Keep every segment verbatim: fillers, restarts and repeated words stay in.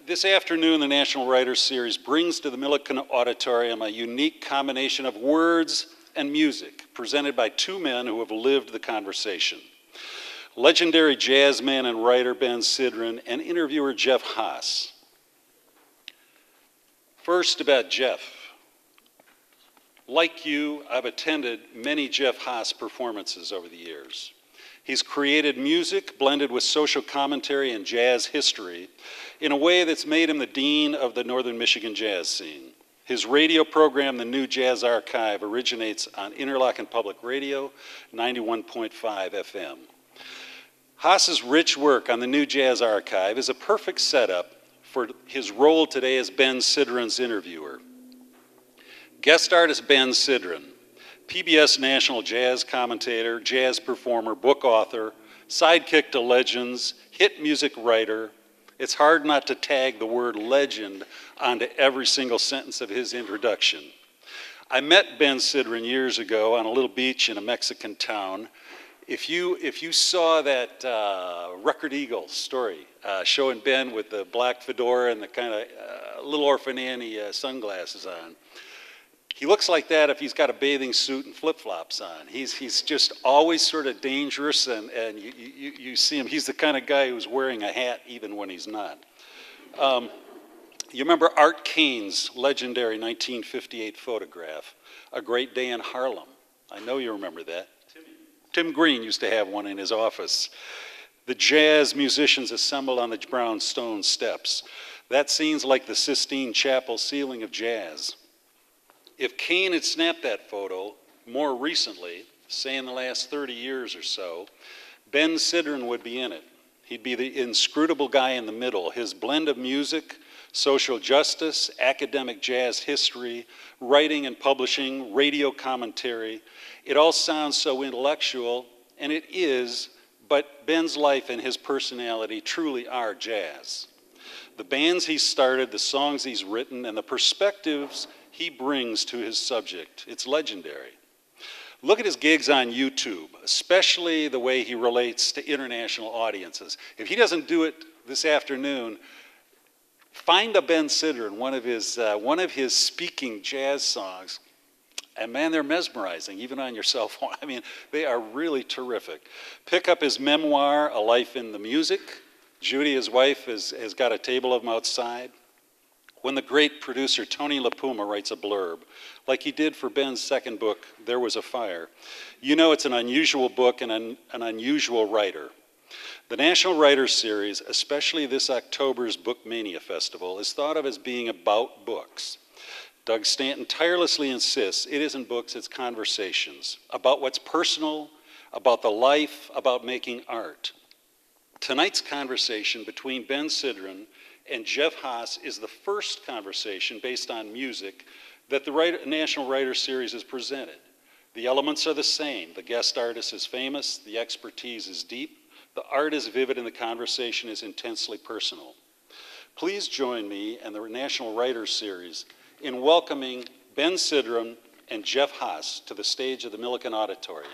This afternoon, the National Writers Series brings to the Millikan Auditorium a unique combination of words and music presented by two men who have lived the conversation. Legendary jazz man and writer Ben Sidran and interviewer Jeff Haas. First, about Jeff. Like you, I've attended many Jeff Haas performances over the years. He's created music blended with social commentary and jazz history in a way that's made him the dean of the Northern Michigan jazz scene. His radio program, The New Jazz Archive, originates on Interlochen Public Radio, ninety-one point five F M. Haas's rich work on The New Jazz Archive is a perfect setup for his role today as Ben Sidran's interviewer. Guest artist Ben Sidran, P B S national jazz commentator, jazz performer, book author, sidekick to legends, hit music writer. It's hard not to tag the word legend onto every single sentence of his introduction. I met Ben Sidran years ago on a little beach in a Mexican town. If you, if you saw that uh, Record Eagle story uh, showing Ben with the black fedora and the kind of uh, Little Orphan Annie uh, sunglasses on, he looks like that if he's got a bathing suit and flip-flops on. He's, he's just always sort of dangerous, and, and you, you, you see him. He's the kind of guy who's wearing a hat even when he's not. Um, you remember Art Kane's legendary nineteen fifty-eight photograph, A Great Day in Harlem. I know you remember that. Tim Green used to have one in his office. The jazz musicians assembled on the brownstone steps. That scene's like the Sistine Chapel ceiling of jazz. If Kane had snapped that photo more recently, say in the last thirty years or so, Ben Sidran would be in it. He'd be the inscrutable guy in the middle. His blend of music, social justice, academic jazz history, writing and publishing, radio commentary, it all sounds so intellectual, and it is, but Ben's life and his personality truly are jazz. The bands he's started, the songs he's written, and the perspectives he brings to his subject, it's legendary. Look at his gigs on YouTube, especially the way he relates to international audiences. If he doesn't do it this afternoon, find a Ben Sidran, one of his, uh, one of his speaking jazz songs, and man, they're mesmerizing, even on your cell phone. I mean, they are really terrific. Pick up his memoir, A Life in the Music. Judy, his wife, has, has got a table of them outside. When the great producer Tony LaPuma writes a blurb, like he did for Ben's second book, There Was a Fire, you know it's an unusual book and an, an unusual writer. The National Writers Series, especially this October's Bookmania Festival, is thought of as being about books. Doug Stanton tirelessly insists it isn't books, it's conversations, about what's personal, about the life, about making art. Tonight's conversation between Ben Sidran and Jeff Haas is the first conversation based on music that the Writer, National Writers Series has presented. The elements are the same. The guest artist is famous, the expertise is deep, the art is vivid, and the conversation is intensely personal. Please join me and the National Writers Series in welcoming Ben Sidran and Jeff Haas to the stage of the Millikan Auditorium.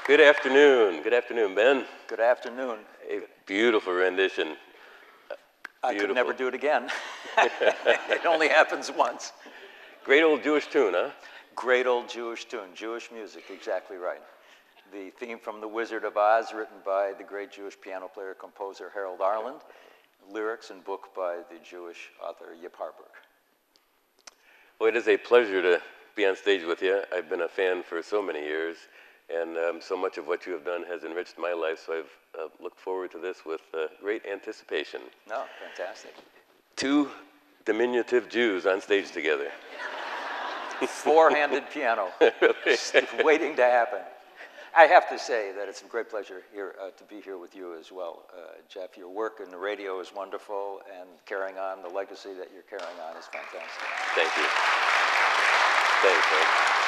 Good afternoon. Good afternoon, Ben. Good afternoon. A beautiful rendition. I Beautiful. could never do it again. It only happens once. Great old Jewish tune, huh? Great old Jewish tune, Jewish music, exactly right. The theme from The Wizard of Oz, written by the great Jewish piano player, composer Harold Arlen. Lyrics and book by the Jewish author Yip Harburg. Well, it is a pleasure to be on stage with you. I've been a fan for so many years, and um, so much of what you have done has enriched my life, so I've uh, looked forward to this with uh, great anticipation. No, fantastic. Two diminutive Jews on stage together. Four-handed piano, just waiting to happen. I have to say that it's a great pleasure here uh, to be here with you as well, uh, Jeff. Your work in the radio is wonderful, and carrying on the legacy that you're carrying on is fantastic. Thank you. Thanks, man.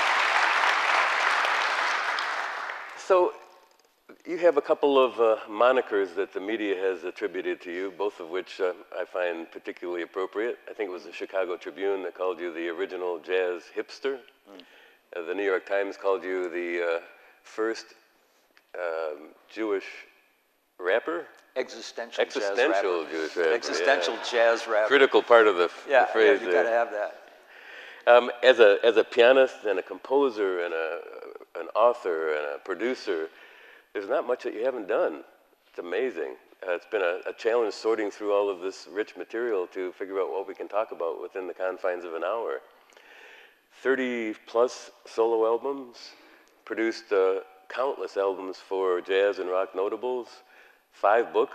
So, you have a couple of uh, monikers that the media has attributed to you, both of which uh, I find particularly appropriate. I think it was the Chicago Tribune that called you the original jazz hipster. Mm. Uh, the New York Times called you the uh, first um, Jewish rapper? Existential, Existential jazz rapper. Jewish rapper. Existential yeah. jazz rapper. Critical part of the, yeah, the phrase yeah, you there. gotta have that. Um, as, a, as a pianist and a composer and a, an author and a producer, there's not much that you haven't done. It's amazing. Uh, it's been a, a challenge sorting through all of this rich material to figure out what we can talk about within the confines of an hour. thirty plus solo albums, produced uh, countless albums for jazz and rock notables, five books.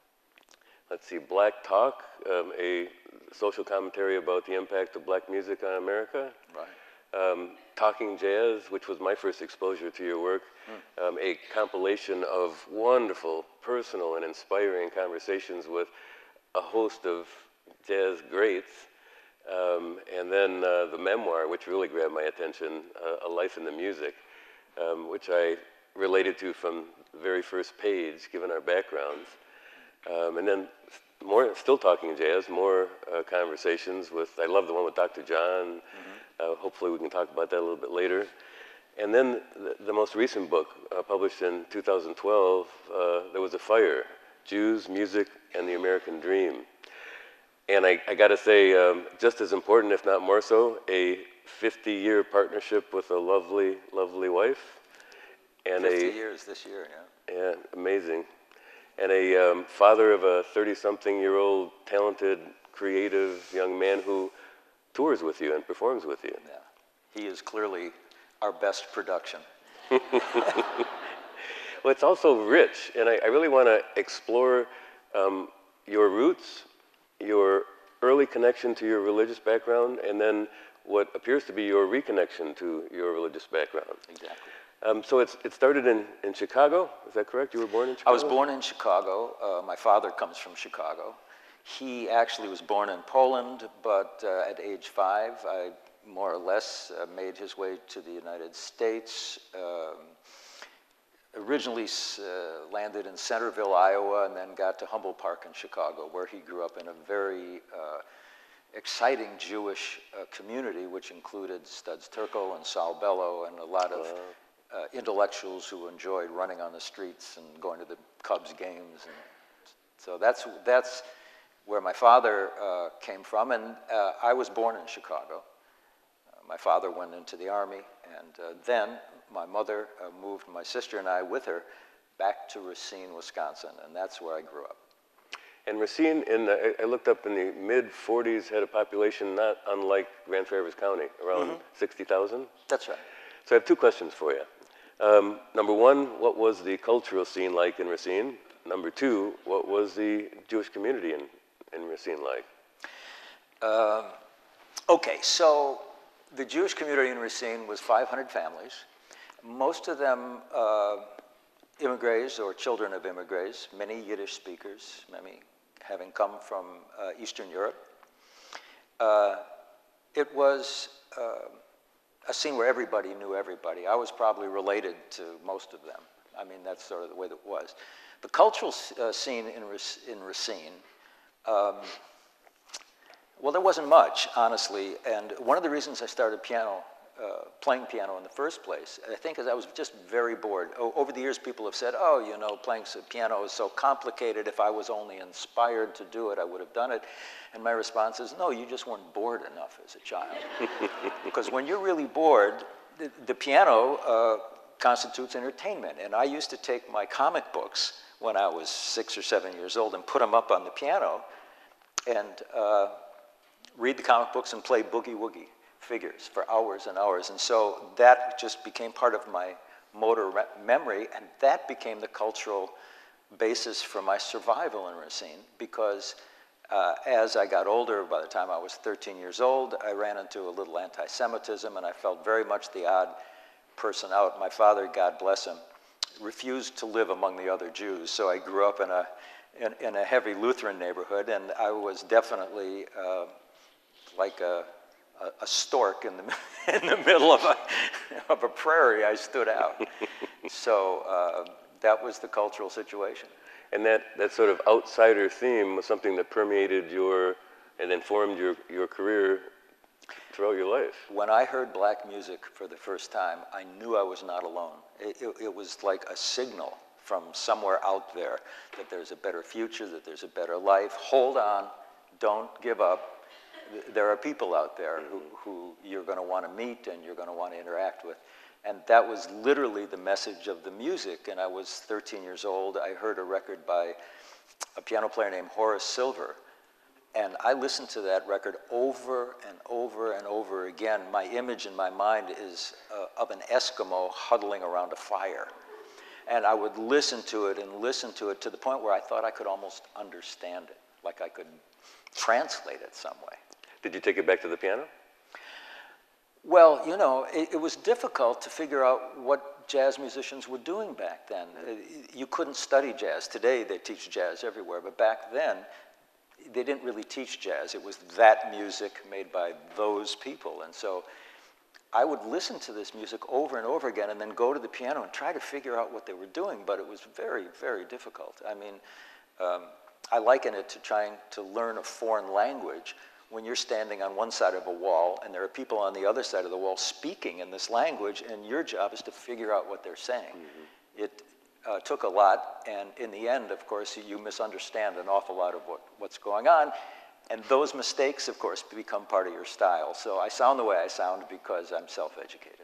Let's see, Black Talk, um, a social commentary about the impact of black music on America. Right. Um, Talking Jazz, which was my first exposure to your work, mm. um, a compilation of wonderful, personal, and inspiring conversations with a host of jazz greats. Um, and then uh, the memoir, which really grabbed my attention, uh, A Life in the Music, um, which I related to from the very first page, given our backgrounds. Um, and then more, still talking jazz, more uh, conversations with, I love the one with Doctor John. Mm-hmm. Uh, hopefully we can talk about that a little bit later. And then the, the most recent book, uh, published in two thousand twelve, uh, There Was a Fire, Jews, Music, and the American Dream. And I, I gotta say, um, just as important, if not more so, a fifty year partnership with a lovely, lovely wife. And fifty a, years this year, yeah. Yeah, amazing. And a um, father of a thirty something year old, talented, creative young man who tours with you and performs with you. Yeah, he is clearly our best production. Well, it's also rich, and I, I really want to explore um, your roots, your early connection to your religious background, and then what appears to be your reconnection to your religious background. Exactly. Um, so it's, it started in, in Chicago, is that correct? You were born in Chicago? I was born in Chicago. Uh, my father comes from Chicago. He actually was born in Poland, but uh, at age five, I more or less uh, made his way to the United States. Um, originally uh, landed in Centerville, Iowa, and then got to Humboldt Park in Chicago, where he grew up in a very uh, exciting Jewish uh, community, which included Studs Terkel and Sal Bello and a lot of Wow. uh, intellectuals who enjoyed running on the streets and going to the Cubs games. And so that's, that's where my father uh, came from, and uh, I was born in Chicago. Uh, my father went into the Army, and uh, then my mother uh, moved my sister and I with her back to Racine, Wisconsin, and that's where I grew up. And Racine, in the, I looked up in the mid forties, had a population not unlike Grand Traverse County, around mm-hmm. sixty thousand. That's right. So I have two questions for you. Um, number one, what was the cultural scene like in Racine? Number two, what was the Jewish community in, in Racine like? Um, okay, so the Jewish community in Racine was five hundred families. Most of them uh, immigrants or children of immigrants, many Yiddish speakers, many having come from uh, Eastern Europe. Uh, it was uh, a scene where everybody knew everybody. I was probably related to most of them. I mean, that's sort of the way that it was. The cultural uh, scene in, in Racine, um, well, there wasn't much, honestly, and one of the reasons I started piano uh, playing piano in the first place, I think is I was just very bored. O over the years, people have said, oh, you know, playing piano is so complicated. If I was only inspired to do it, I would have done it. And my response is, no, you just weren't bored enough as a child. Because when you're really bored, the, the piano uh, constitutes entertainment. And I used to take my comic books when I was six or seven years old and put them up on the piano and uh, read the comic books and play boogie-woogie figures for hours and hours. And so that just became part of my motor memory, and that became the cultural basis for my survival in Racine, because uh, as I got older, by the time I was thirteen years old, I ran into a little anti-Semitism, and I felt very much the odd person out. My father, God bless him, refused to live among the other Jews, so I grew up in a, in, in a heavy Lutheran neighborhood, and I was definitely uh, like a, a, a stork in the, in the middle of a, of a prairie. I stood out. So uh, that was the cultural situation. And that, that sort of outsider theme was something that permeated your and informed your, your career throughout your life. When I heard black music for the first time, I knew I was not alone. It, it, it was like a signal from somewhere out there that there's a better future, that there's a better life. Hold on, don't give up. There are people out there who, who you're going to want to meet and you're going to want to interact with. And that was literally the message of the music. And I was thirteen years old. I heard a record by a piano player named Horace Silver. And I listened to that record over and over and over again. My image in my mind is uh, of an Eskimo huddling around a fire. And I would listen to it and listen to it to the point where I thought I could almost understand it, like I could translate it some way. Did you take it back to the piano? Well, you know, it, it was difficult to figure out what jazz musicians were doing back then. You couldn't study jazz. Today they teach jazz everywhere, but back then they didn't really teach jazz. It was that music made by those people. And so I would listen to this music over and over again and then go to the piano and try to figure out what they were doing, but it was very, very difficult. I mean, um, I liken it to trying to learn a foreign language when you're standing on one side of a wall and there are people on the other side of the wall speaking in this language, and your job is to figure out what they're saying. Mm-hmm. It uh, took a lot, and in the end, of course, you misunderstand an awful lot of what, what's going on, and those mistakes, of course, become part of your style. So I sound the way I sound because I'm self-educated.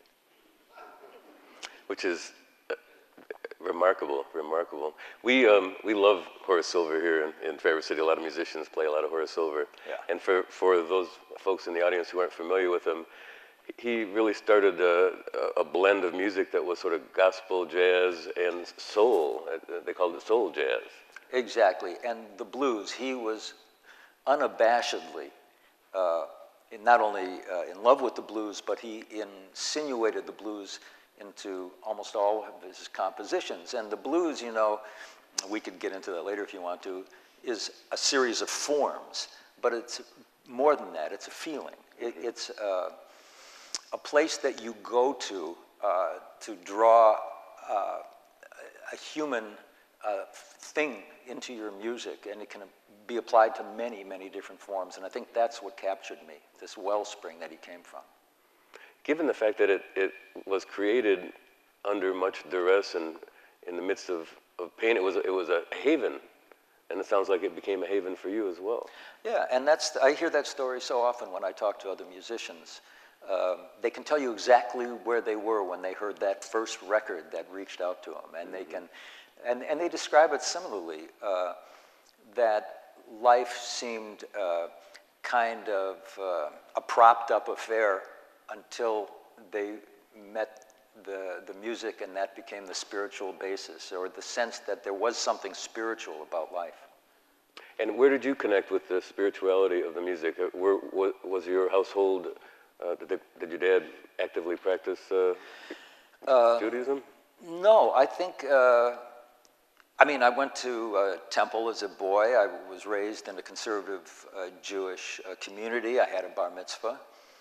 Which is remarkable, remarkable. We, um, we love Horace Silver here in, in Traverse City. A lot of musicians play a lot of Horace Silver. Yeah. And for, for those folks in the audience who aren't familiar with him, he really started a, a blend of music that was sort of gospel, jazz, and soul. They called it soul jazz. Exactly. And the blues, he was unabashedly uh, in not only uh, in love with the blues, but he insinuated the blues into almost all of his compositions. And the blues, you know, we could get into that later if you want to, is a series of forms, but it's more than that. It's a feeling. It, it's uh, a place that you go to uh, to draw uh, a human uh, thing into your music, and it can be applied to many, many different forms. And I think that's what captured me, this wellspring that he came from. Given the fact that it, it was created under much duress and in the midst of, of pain, it was, it was a haven, and it sounds like it became a haven for you as well. Yeah, and that's, I hear that story so often when I talk to other musicians. Um, they can tell you exactly where they were when they heard that first record that reached out to them, and mm-hmm. they can, and, and they describe it similarly, uh, that life seemed uh, kind of uh, a propped up affair until they met the, the music, and that became the spiritual basis, or the sense that there was something spiritual about life. And where did you connect with the spirituality of the music? Were, was your household, uh, did, they, did your dad actively practice uh, uh, Judaism? No, I think, uh, I mean, I went to uh, temple as a boy. I was raised in a conservative uh, Jewish uh, community. I had a bar mitzvah.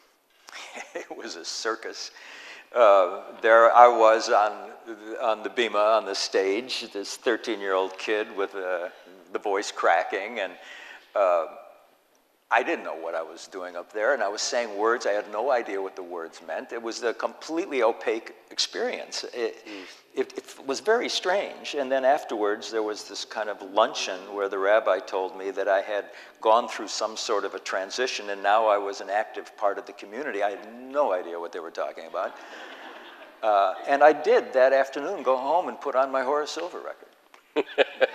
It was a circus. Uh, there I was on, on the bima, on the stage, this thirteen-year-old kid with uh, the voice cracking. And uh, I didn't know what I was doing up there, and I was saying words. I had no idea what the words meant. It was a completely opaque experience. It, mm. it, it was very strange. And then afterwards, there was this kind of luncheon where the rabbi told me that I had gone through some sort of a transition, and now I was an active part of the community. I had no idea what they were talking about. Uh, and I did that afternoon go home and put on my Horace Silver record.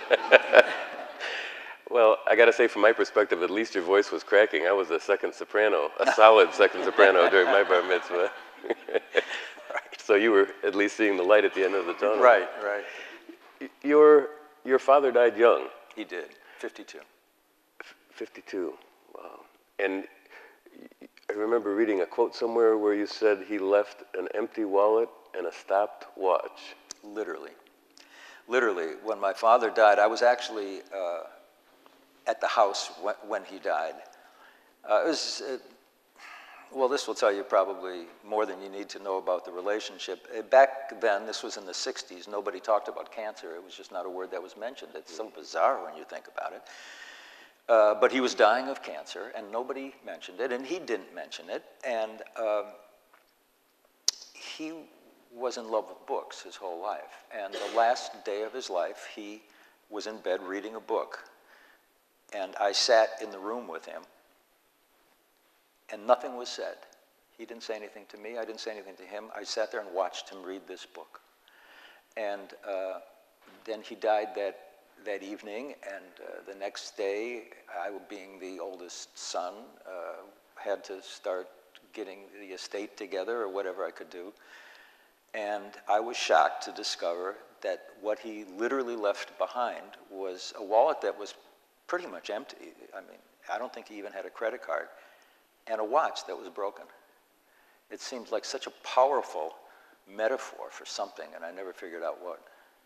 Well, I got to say, from my perspective, at least your voice was cracking. I was a second soprano, a solid second soprano during my bar mitzvah. Right. So you were at least seeing the light at the end of the tunnel. Right, right. Your, your father died young. He did, fifty-two. fifty-two, wow. And I remember reading a quote somewhere where you said he left an empty wallet and a stopped watch. Literally. Literally, when my father died, I was actually uh, at the house when, when he died. Uh, it was, uh, well, this will tell you probably more than you need to know about the relationship. Uh, back then, this was in the sixties, nobody talked about cancer. It was just not a word that was mentioned. It's so bizarre when you think about it. Uh, but he was dying of cancer, and nobody mentioned it, and he didn't mention it. And um, he was in love with books his whole life. And the last day of his life, he was in bed reading a book. And I sat in the room with him, and nothing was said. He didn't say anything to me. I didn't say anything to him. I sat there and watched him read this book. And uh, then he died that, that evening, and uh, the next day, I, being the oldest son, uh, had to start getting the estate together or whatever I could do. And I was shocked to discover that what he literally left behind was a wallet that was pretty much empty. I mean, I don't think he even had a credit card, and a watch that was broken. It seemed like such a powerful metaphor for something, and I never figured out what.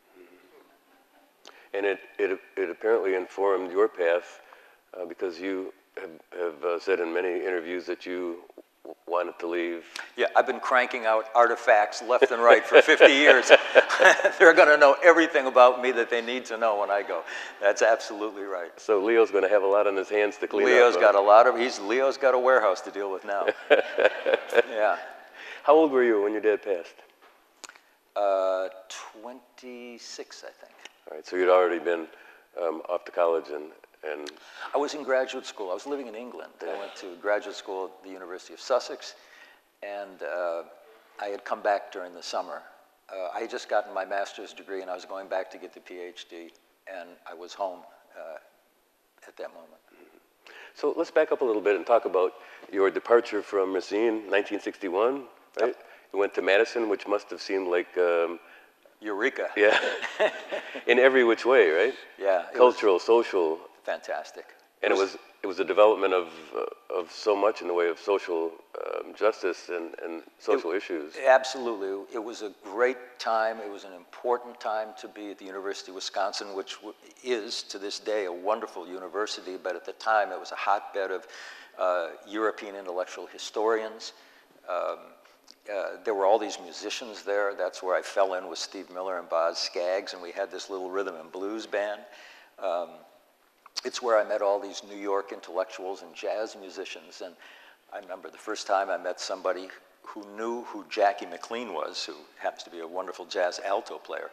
And it, it, it apparently informed your path uh, because you have, have uh, said in many interviews that you w wanted to leave. Yeah, I've been cranking out artifacts left and right for fifty years. They're going to know everything about me that they need to know when I go. That's absolutely right. So Leo's going to have a lot on his hands to clean Leo's up. Leo's got a lot of, he's, Leo's got a warehouse to deal with now. Yeah. How old were you when your dad passed? Uh, twenty-six, I think. All right, so you'd already been um, off to college and, and... I was in graduate school. I was living in England. Yeah. I went to graduate school at the University of Sussex, and uh, I had come back during the summer. Uh, I had just gotten my master's degree, and I was going back to get the PhD, and I was home uh, at that moment. Mm-hmm. So let's back up a little bit and talk about your departure from Racine, nineteen sixty-one, right? Yep. You went to Madison, which must have seemed like... Um, Eureka. Yeah, in every which way, right? Yeah. Cultural, social. Fantastic. And it was, it was a development of, uh, of so much in the way of social um, justice and, and social it, issues. Absolutely. It was a great time. It was an important time to be at the University of Wisconsin, which w is to this day a wonderful university, but at the time it was a hotbed of uh, European intellectual historians. Um, Uh, there were all these musicians there. That's where I fell in with Steve Miller and Boz Scaggs, and we had this little rhythm and blues band. Um, it's where I met all these New York intellectuals and jazz musicians. And I remember the first time I met somebody who knew who Jackie McLean was, who happens to be a wonderful jazz alto player.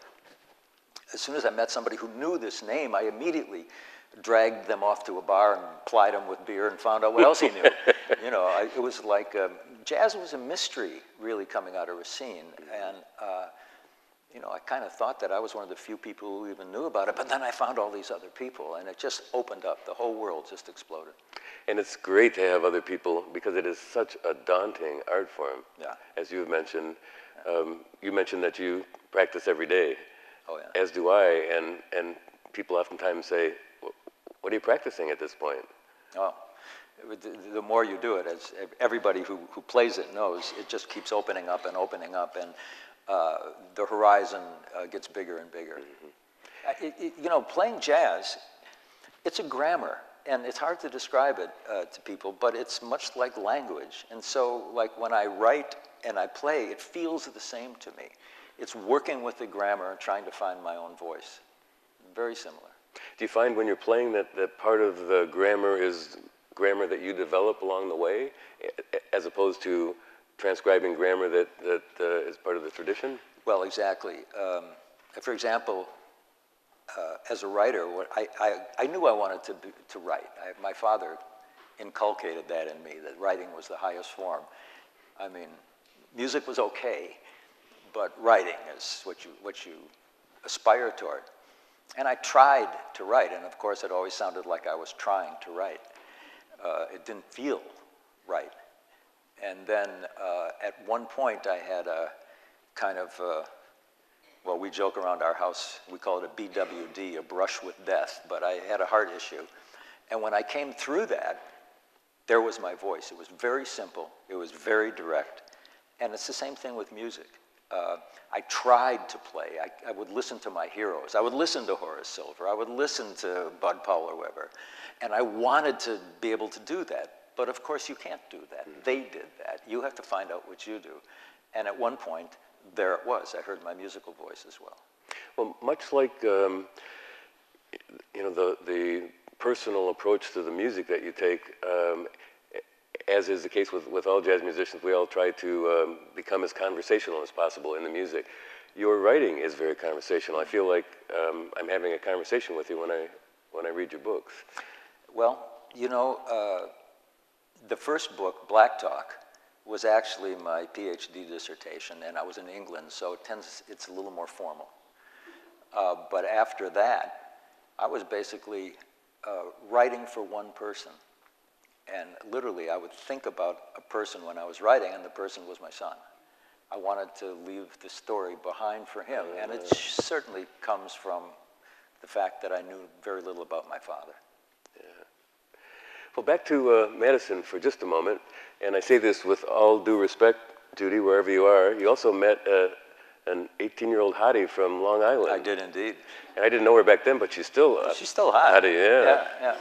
As soon as I met somebody who knew this name, I immediately dragged them off to a bar and plied them with beer and found out what else he knew. You know, I, it was like, um, jazz was a mystery really coming out of Racine. And, uh, you know, I kind of thought that I was one of the few people who even knew about it, but then I found all these other people, and it just opened up. The whole world just exploded. And it's great to have other people because it is such a daunting art form. Yeah. As you've mentioned, um, you mentioned that you practice every day. Oh, yeah. As do I, and, and people oftentimes say, what are you practicing at this point? Oh, the more you do it, as everybody who, who plays it knows, it just keeps opening up and opening up, and uh, the horizon uh, gets bigger and bigger. Mm-hmm. it, it, you know, playing jazz, it's a grammar, and it's hard to describe it uh, to people, but it's much like language. And so, like, when I write and I play, it feels the same to me. It's working with the grammar and trying to find my own voice. Very similar. Do you find when you're playing that, that part of the grammar is grammar that you develop along the way, as opposed to transcribing grammar that, that uh, is part of the tradition? Well, exactly. Um, for example, uh, as a writer, what I, I, I knew I wanted to, be, to write. I, my father inculcated that in me, that writing was the highest form. I mean, music was okay, but writing is what you, what you aspire toward. And I tried to write, and of course it always sounded like I was trying to write. Uh, it didn't feel right. And then uh, at one point I had a kind of, uh, well, we joke around our house, we call it a B W D, a brush with death, but I had a heart issue. And when I came through that, there was my voice. It was very simple, it was very direct, and it's the same thing with music. Uh, I tried to play. I, I would listen to my heroes. I would listen to Horace Silver. I would listen to Bud Powell or Weber. And I wanted to be able to do that. But of course you can't do that. Mm-hmm. They did that. You have to find out what you do. And at one point, there it was. I heard my musical voice as well. Well, much like um, you know, the, the personal approach to the music that you take, um, as is the case with, with all jazz musicians, we all try to um, become as conversational as possible in the music. Your writing is very conversational. I feel like um, I'm having a conversation with you when I, when I read your books. Well, you know, uh, the first book, Black Talk, was actually my PhD dissertation, and I was in England, so it tends, it's a little more formal. Uh, but after that, I was basically uh, writing for one person. And literally, I would think about a person when I was writing, and the person was my son. I wanted to leave the story behind for him, and it certainly comes from the fact that I knew very little about my father. Yeah. Well, back to uh, Madison for just a moment, and I say this with all due respect, Judy, wherever you are. You also met uh, an eighteen-year-old hottie from Long Island. I did indeed. And I didn't know her back then, but she's still uh, she's still hot. Hottie, yeah. Yeah, yeah.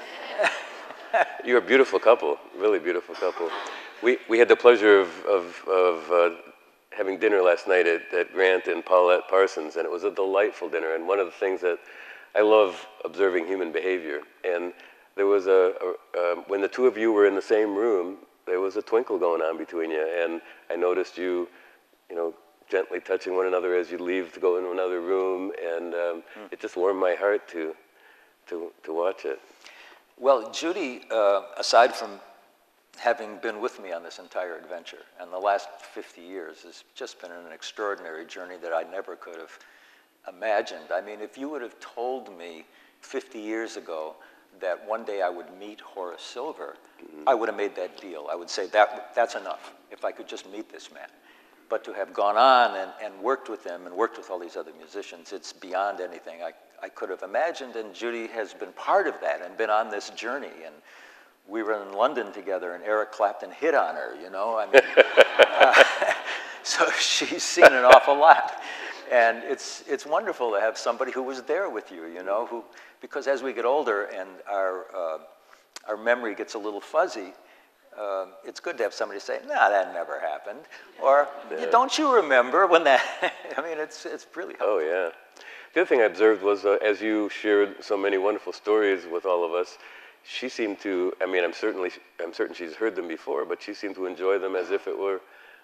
You're a beautiful couple, really beautiful couple. We, we had the pleasure of, of, of uh, having dinner last night at, at Grant and Paulette Parsons, and it was a delightful dinner. And one of the things that I love observing human behavior. And there was a, a um, when the two of you were in the same room, there was a twinkle going on between you. And I noticed you, you know, gently touching one another as you leave to go into another room, and um, mm. it just warmed my heart to, to, to watch it. Well, Judy, uh, aside from having been with me on this entire adventure, and the last fifty years has just been an extraordinary journey that I never could have imagined. I mean, if you would have told me fifty years ago that one day I would meet Horace Silver, mm-hmm. I would have made that deal. I would say, that that's enough, if I could just meet this man. But to have gone on and, and worked with him and worked with all these other musicians, it's beyond anything I, I could have imagined, and Judy has been part of that and been on this journey. And we were in London together, and Eric Clapton hit on her, you know? I mean, uh, so she's seen an awful lot. And it's, it's wonderful to have somebody who was there with you, you know, who, because as we get older and our, uh, our memory gets a little fuzzy, Uh, it's good to have somebody say, nah, that never happened. Or, yeah. Don't you remember when that, I mean, it's, it's really helpful. Oh, yeah. The other thing I observed was, uh, as you shared so many wonderful stories with all of us, she seemed to, I mean, I'm, certainly, I'm certain she's heard them before, but she seemed to enjoy them as if it were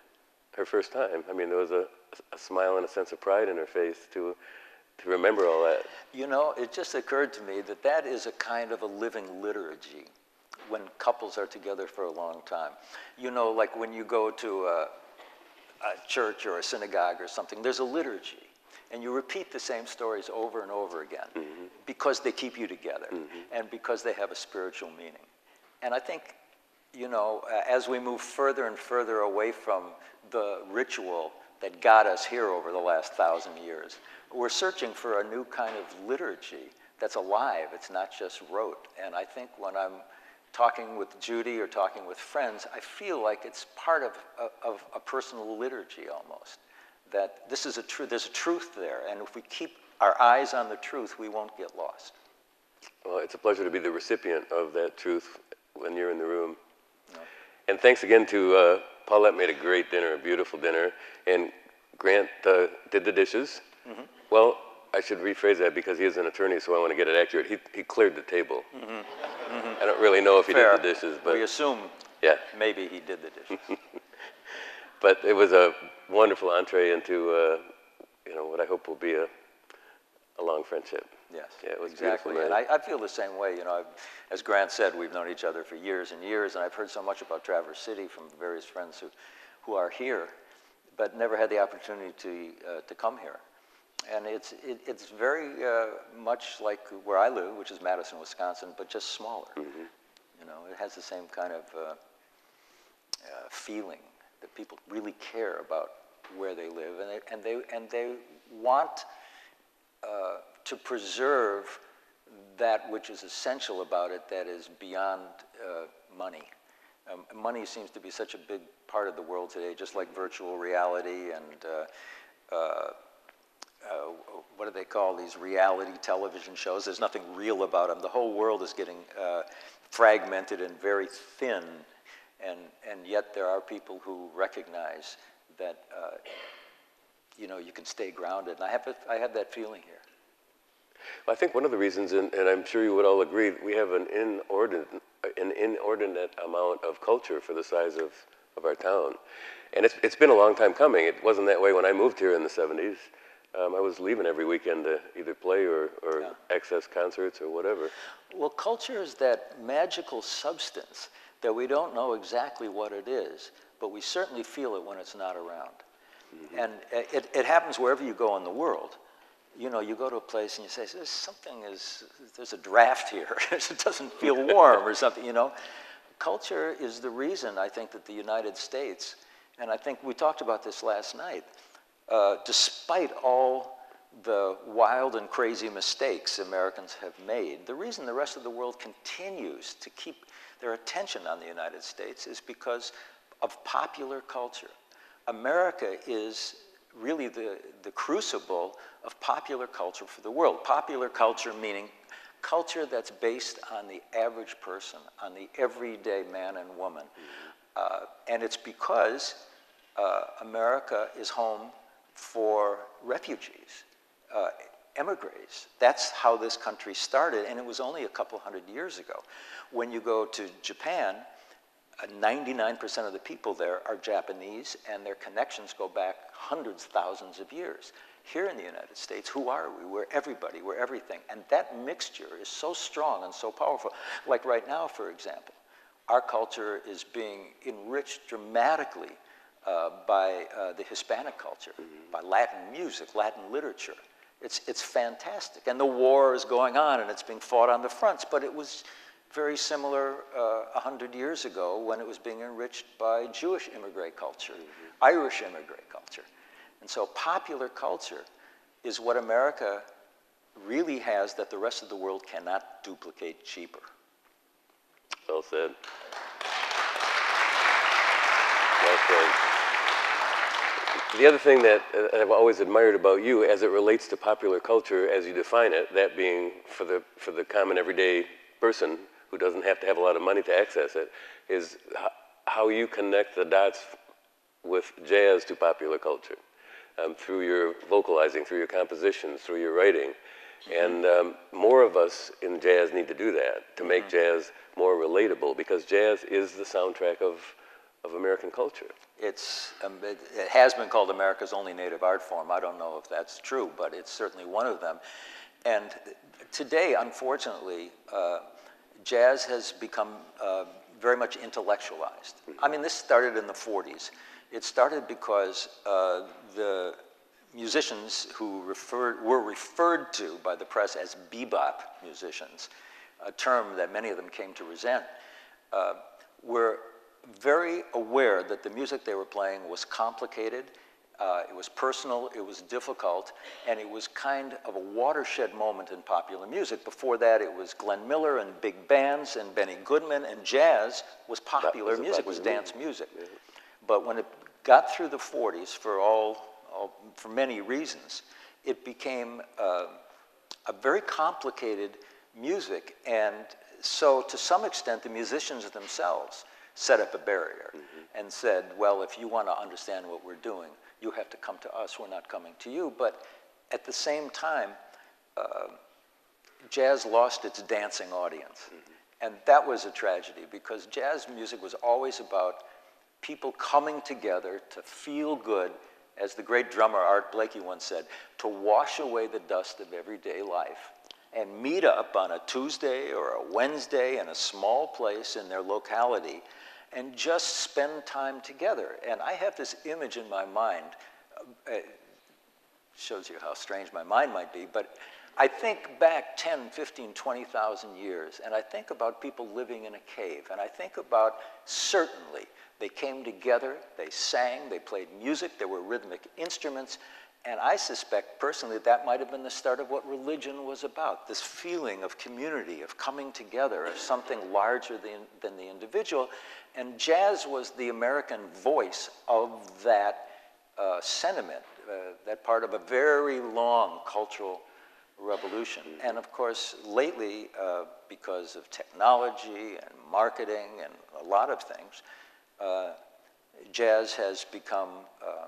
her first time. I mean, there was a, a smile and a sense of pride in her face to, to remember all that. You know, it just occurred to me that that is a kind of a living liturgy when couples are together for a long time. You know, like when you go to a, a church or a synagogue or something, there's a liturgy, and you repeat the same stories over and over again mm-hmm. because they keep you together mm-hmm. and because they have a spiritual meaning. And I think, you know, uh, as we move further and further away from the ritual that got us here over the last thousand years, we're searching for a new kind of liturgy that's alive. It's not just rote. And I think when I'm talking with Judy or talking with friends, I feel like it's part of, of a personal liturgy almost. That this is a truth, there's a truth there, and if we keep our eyes on the truth, we won't get lost. Well, it's a pleasure to be the recipient of that truth when you're in the room. No. And thanks again to uh, Paulette made a great dinner, a beautiful dinner, and Grant uh, did the dishes. Mm-hmm. Well, I should rephrase that because he is an attorney, so I want to get it accurate. He, he cleared the table. Mm-hmm. Mm-hmm. I don't really know if he fair. did the dishes, but we assume yeah. maybe he did the dishes. But it was a wonderful entree into, uh, you know, what I hope will be a, a long friendship. Yes, yeah, it was exactly. And I, I feel the same way. You know, I've, as Grant said, we've known each other for years and years, and I've heard so much about Traverse City from various friends who, who are here, but never had the opportunity to uh, to come here. And it's it, it's very uh, much like where I live, which is Madison, Wisconsin, but just smaller. Mm-hmm. You know, it has the same kind of uh, uh, feeling that people really care about where they live, and they and they and they want uh, to preserve that which is essential about it, that is beyond uh, money. Um, money seems to be such a big part of the world today, just like virtual reality and uh, uh, uh, what do they call these reality television shows? There's nothing real about them. The whole world is getting uh, fragmented and very thin, and and yet there are people who recognize that uh, you know, you can stay grounded. And I have I have that feeling here. Well, I think one of the reasons, and, and I'm sure you would all agree, we have an inordinate, an inordinate amount of culture for the size of, of our town. And it's, it's been a long time coming. It wasn't that way when I moved here in the seventies. Um, I was leaving every weekend to either play or, or Yeah. access concerts or whatever. Well, culture is that magical substance that we don't know exactly what it is, but we certainly feel it when it's not around. Mm-hmm. And it, it happens wherever you go in the world. You know, you go to a place and you say, there's something is, there's a draft here. It doesn't feel warm or something, you know. Culture is the reason, I think, that the United States, and I think we talked about this last night, uh, despite all the wild and crazy mistakes Americans have made, the reason the rest of the world continues to keep their attention on the United States is because of popular culture. America is really the, the crucible of popular culture for the world. Popular culture meaning culture that's based on the average person, on the everyday man and woman. Uh, and it's because uh, America is home for refugees, uh, emigres. That's how this country started, and it was only a couple hundred years ago. When you go to Japan, ninety-nine percent of the people there are Japanese, and their connections go back hundreds, thousands of years. Here in the United States, who are we? We're everybody, we're everything. And that mixture is so strong and so powerful. Like right now, for example, our culture is being enriched dramatically uh, by uh, the Hispanic culture, mm-hmm. by Latin music, Latin literature. It's, it's fantastic. And the war is going on, and it's being fought on the fronts, but it was very similar uh, one hundred years ago when it was being enriched by Jewish immigrant culture, mm-hmm. Irish immigrant culture. And so popular culture is what America really has that the rest of the world cannot duplicate cheaper. Well said. Well said. The other thing that uh, I've always admired about you as it relates to popular culture as you define it, that being for the, for the common everyday person who doesn't have to have a lot of money to access it, is how you connect the dots with jazz to popular culture. Um, through your vocalizing, through your compositions, through your writing. Mm-hmm. And um, more of us in jazz need to do that, to mm-hmm. make jazz more relatable, because jazz is the soundtrack of, of American culture. It's, um, it, it has been called America's only native art form. I don't know if that's true, but it's certainly one of them. And today, unfortunately, uh, jazz has become uh, very much intellectualized. Mm-hmm. I mean, this started in the forties. It started because uh, the musicians who referred, were referred to by the press as bebop musicians, a term that many of them came to resent, uh, were very aware that the music they were playing was complicated, uh, it was personal, it was difficult, and it was kind of a watershed moment in popular music. Before that, it was Glenn Miller and big bands and Benny Goodman, and jazz was popular was music, was dance music. Yeah. But when it got through the forties, for all, all for many reasons, it became uh, a very complicated music, and so to some extent, the musicians themselves set up a barrier mm-hmm. and said, well, if you want to understand what we're doing, you have to come to us, we're not coming to you. But at the same time, uh, jazz lost its dancing audience. Mm-hmm. And that was a tragedy, because jazz music was always about people coming together to feel good, as the great drummer Art Blakey once said, to wash away the dust of everyday life and meet up on a Tuesday or a Wednesday in a small place in their locality and just spend time together. And I have this image in my mind, uh, it shows you how strange my mind might be, but I think back ten, fifteen, twenty thousand years, and I think about people living in a cave, and I think about, certainly, they came together, they sang, they played music, there were rhythmic instruments, and I suspect, personally, that might have been the start of what religion was about, this feeling of community, of coming together, of something larger than, than the individual, and jazz was the American voice of that uh, sentiment, uh, that part of a very long cultural revolution. And of course, lately, uh, because of technology and marketing and a lot of things, uh, jazz has become um,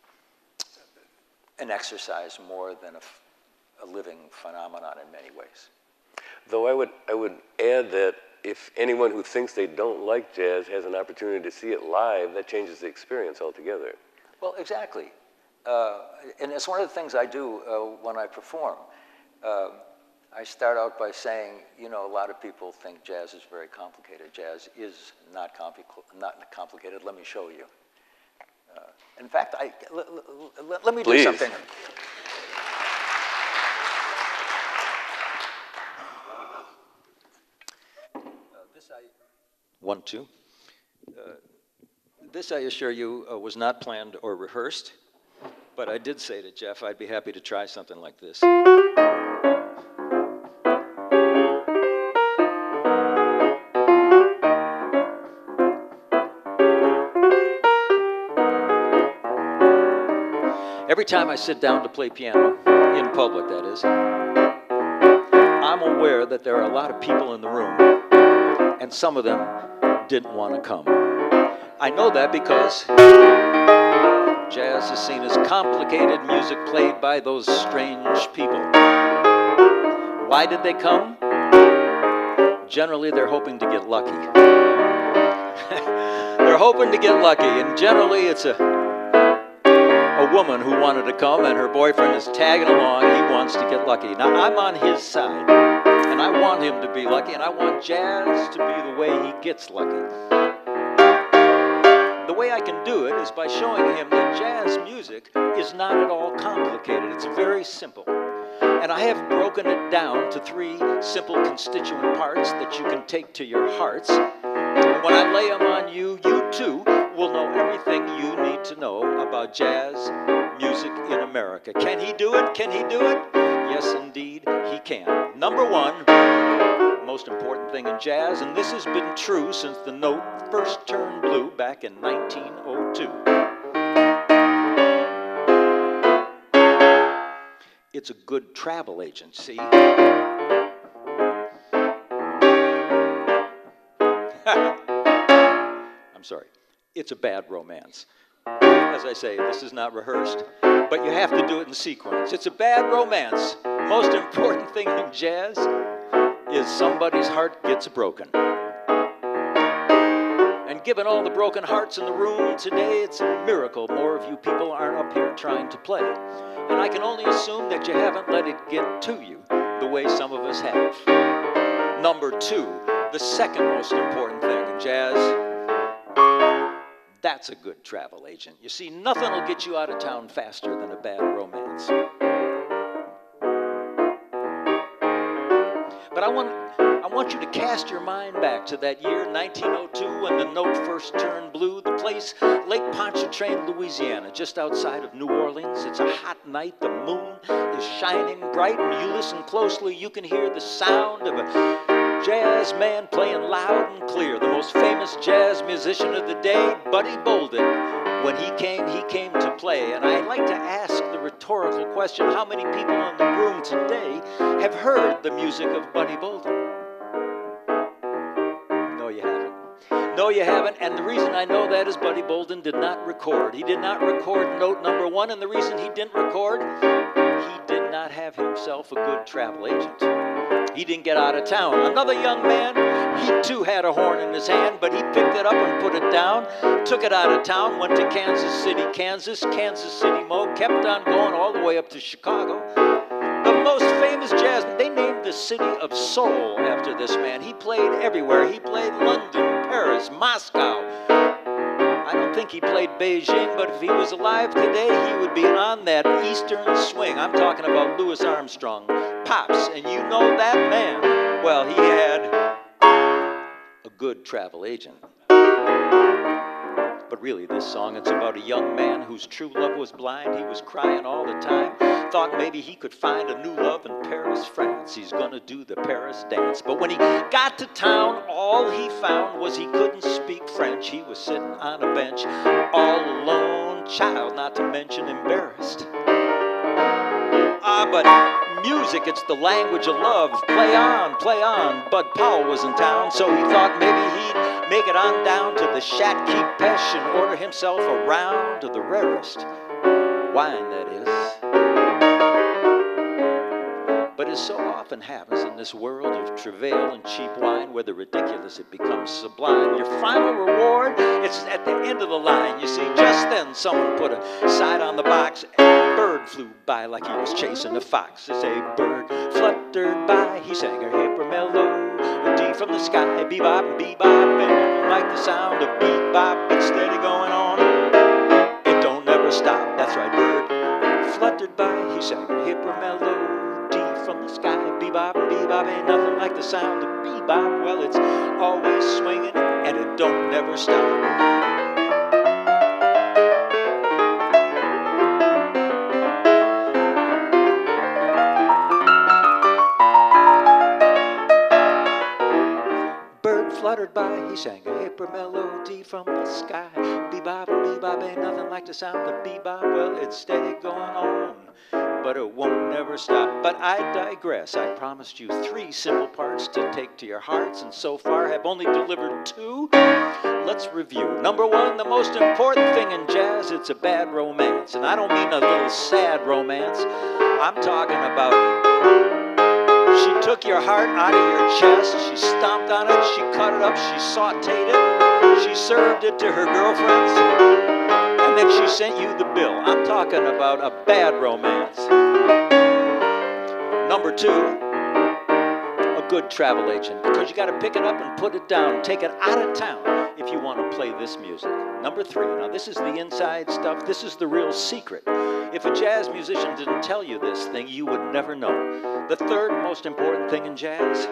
an exercise more than a, a living phenomenon in many ways. Though I would, I would add that if anyone who thinks they don't like jazz has an opportunity to see it live, that changes the experience altogether. Well, exactly. Uh, and it's one of the things I do uh, when I perform. Uh, I start out by saying, you know, a lot of people think jazz is very complicated. Jazz is not, compli not complicated. Let me show you. Uh, in fact, I, let me do Please. something. Uh, this I, one, two. Uh, this, I assure you, uh, was not planned or rehearsed, but I did say to Jeff I'd be happy to try something like this. Every time I sit down to play piano, in public that is, I'm aware that there are a lot of people in the room, and some of them didn't want to come. I know that because jazz is seen as complicated music played by those strange people. Why did they come? Generally, they're hoping to get lucky. They're hoping to get lucky, and generally it's a a woman who wanted to come, and her boyfriend is tagging along. He wants to get lucky. Now, I'm on his side, and I want him to be lucky, and I want jazz to be the way he gets lucky. The way I can do it is by showing him that jazz music is not at all complicated. It's very simple. And I have broken it down to three simple constituent parts that you can take to your hearts. And when I lay them on you, you too will know everything you need to know about jazz music in America. Can he do it? Can he do it? Yes, indeed, he can. Number one, most important thing in jazz, and this has been true since the note first turned blue back in nineteen oh two. It's a good travel agent, see? I'm sorry. It's a bad romance. As I say, this is not rehearsed, but you have to do it in sequence. It's a bad romance. Most important thing in jazz is somebody's heart gets broken. And given all the broken hearts in the room today, it's a miracle more of you people aren't up here trying to play. And I can only assume that you haven't let it get to you the way some of us have. Number two, the second most important thing in jazz, that's a good travel agent. You see, nothing will get you out of town faster than a bad romance. But I want, I want you to cast your mind back to that year, nineteen oh two, when the note first turned blue. The place, Lake Pontchartrain, Louisiana, just outside of New Orleans. It's a hot night. The moon is shining bright, and you listen closely, you can hear the sound of a jazz man playing loud and clear. The most famous jazz musician of the day, Buddy Bolden. When he came, he came to play. And I'd like to ask the rhetorical question, how many people in the room today have heard the music of Buddy Bolden? No, you haven't. No, you haven't. And the reason I know that is Buddy Bolden did not record. He did not record note number one. And the reason he didn't record, he did not have himself a good travel agent. He didn't get out of town. Another young man, He too had a horn in his hand, but he picked it up and put it down, took it out of town, went to Kansas City, Kansas, Kansas City Mo, kept on going all the way up to Chicago. The most famous jazzman, they named the city of soul after this man. He played everywhere. He played London, Paris, Moscow. I don't think he played Beijing, but if he was alive today, he would be on that Eastern swing. I'm talking about Louis Armstrong, Pops, and you know that man. Well, he had a good travel agent. But really, this song, it's about a young man whose true love was blind. He was crying all the time. Thought maybe he could find a new love in Paris, France. He's gonna do the Paris dance. But when he got to town, all he found was he couldn't speak French. He was sitting on a bench, all alone, child, not to mention embarrassed. Ah, but music, it's the language of love. Play on, play on. Bud Powell was in town, so he thought maybe he'd make it on down to the Shatki Pesh and order himself a round of the rarest wine, that is. But as so often happens in this world of travail and cheap wine, where the ridiculous it becomes sublime, your final reward, it's at the end of the line. You see, just then someone put a sign on the box, and a bird flew by like he was chasing a fox. It's a bird fluttered by, he sang a hipper mellow, a D from the sky, bebop and bebop, and like the sound of bebop, it's steady going on. It don't never stop, that's right, bird fluttered by, he sang a hipper mellow, from the sky, bebop and bebop, ain't nothing like the sound of bebop. Well, it's always swinging and it don't never stop. Bird fluttered by, he sang a hipper melody from the sky. Bebop and bebop, ain't nothing like the sound of bebop. Well, it's steady going on, but it won't never stop. But I digress. I promised you three simple parts to take to your hearts, and so far have only delivered two. Let's review. Number one, the most important thing in jazz, it's a bad romance. And I don't mean a little sad romance. I'm talking about she took your heart out of your chest, she stomped on it, she cut it up, she sauteed it, she served it to her girlfriends, and then she sent you the bill. I'm talking about a bad romance. Number two, a good travel agent, because you got to pick it up and put it down, take it out of town if you want to play this music. Number three, now this is the inside stuff, this is the real secret. If a jazz musician didn't tell you this thing, you would never know. The third most important thing in jazz,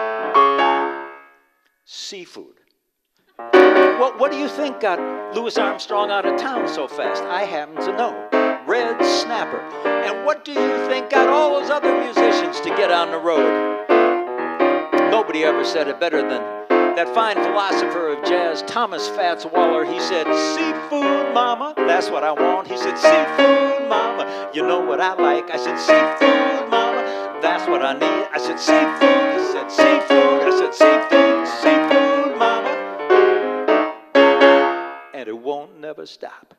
seafood. Well, what do you think got Louis Armstrong out of town so fast? I happen to know. Red snapper. And what do you think got all those other musicians to get on the road? Nobody ever said it better than that fine philosopher of jazz, Thomas Fats Waller. He said, seafood, mama, that's what I want. He said, seafood, mama, you know what I like. I said, seafood, mama, that's what I need. I said, seafood, I said, seafood, I said, seafood, seafood, mama. And it won't never stop.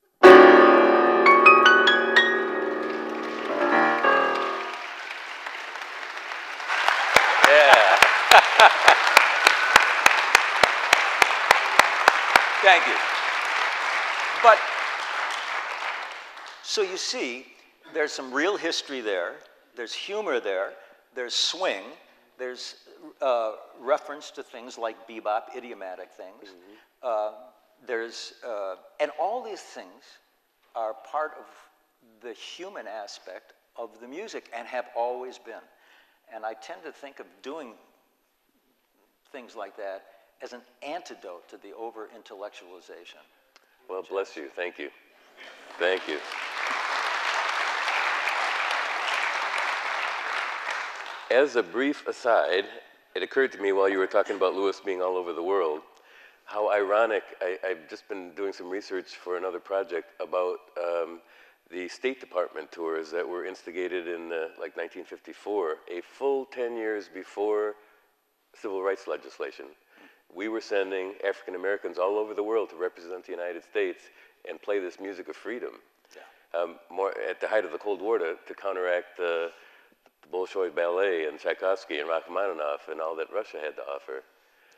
Yeah. Thank you. But, so you see, there's some real history there, there's humor there, there's swing, there's uh, reference to things like bebop, idiomatic things. Mm-hmm. uh, there's, uh, and all these things are part of the human aspect of the music and have always been. And I tend to think of doing things like that as an antidote to the over-intellectualization. Well, bless you. Thank you. Thank you. As a brief aside, it occurred to me while you were talking about Louis being all over the world, how ironic, I, I've just been doing some research for another project about um, the State Department tours that were instigated in uh, like nineteen fifty-four, a full ten years before civil rights legislation. We were sending African Americans all over the world to represent the United States and play this music of freedom. Yeah. Um, more at the height of the Cold War to, to counteract the, the Bolshoi Ballet and Tchaikovsky and Rachmaninoff and all that Russia had to offer.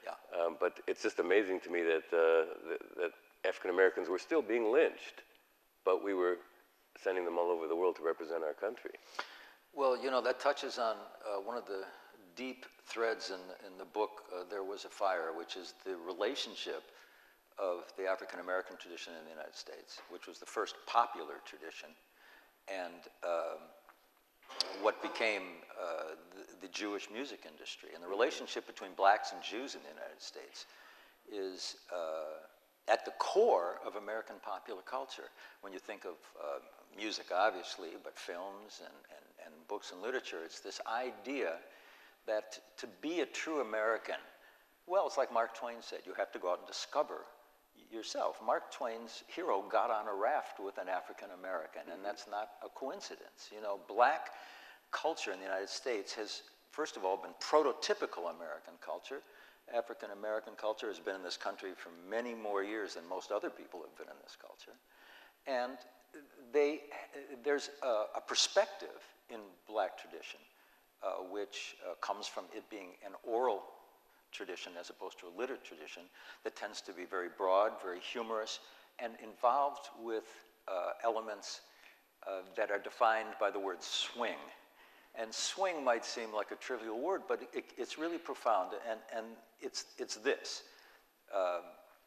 Yeah. Um, but it's just amazing to me that, uh, that, that African Americans were still being lynched, but we were sending them all over the world to represent our country. Well, you know, that touches on uh, one of the deep threads in, in the book, uh, There Was a Fire, which is the relationship of the African American tradition in the United States, which was the first popular tradition, and um, what became uh, the, the Jewish music industry. And the relationship between blacks and Jews in the United States is uh, at the core of American popular culture. When you think of uh, music, obviously, but films and, and, and books and literature, it's this idea that to be a true American, well, it's like Mark Twain said, you have to go out and discover yourself. Mark Twain's hero got on a raft with an African American, and that's not a coincidence. You know, black culture in the United States has, first of all, been prototypical American culture. African American culture has been in this country for many more years than most other people have been in this culture. And they, there's a, a perspective in black tradition uh, which uh, comes from it being an oral tradition as opposed to a literate tradition that tends to be very broad, very humorous, and involved with uh, elements uh, that are defined by the word swing. And swing might seem like a trivial word, but it, it's really profound, and, and it's, it's this. Um,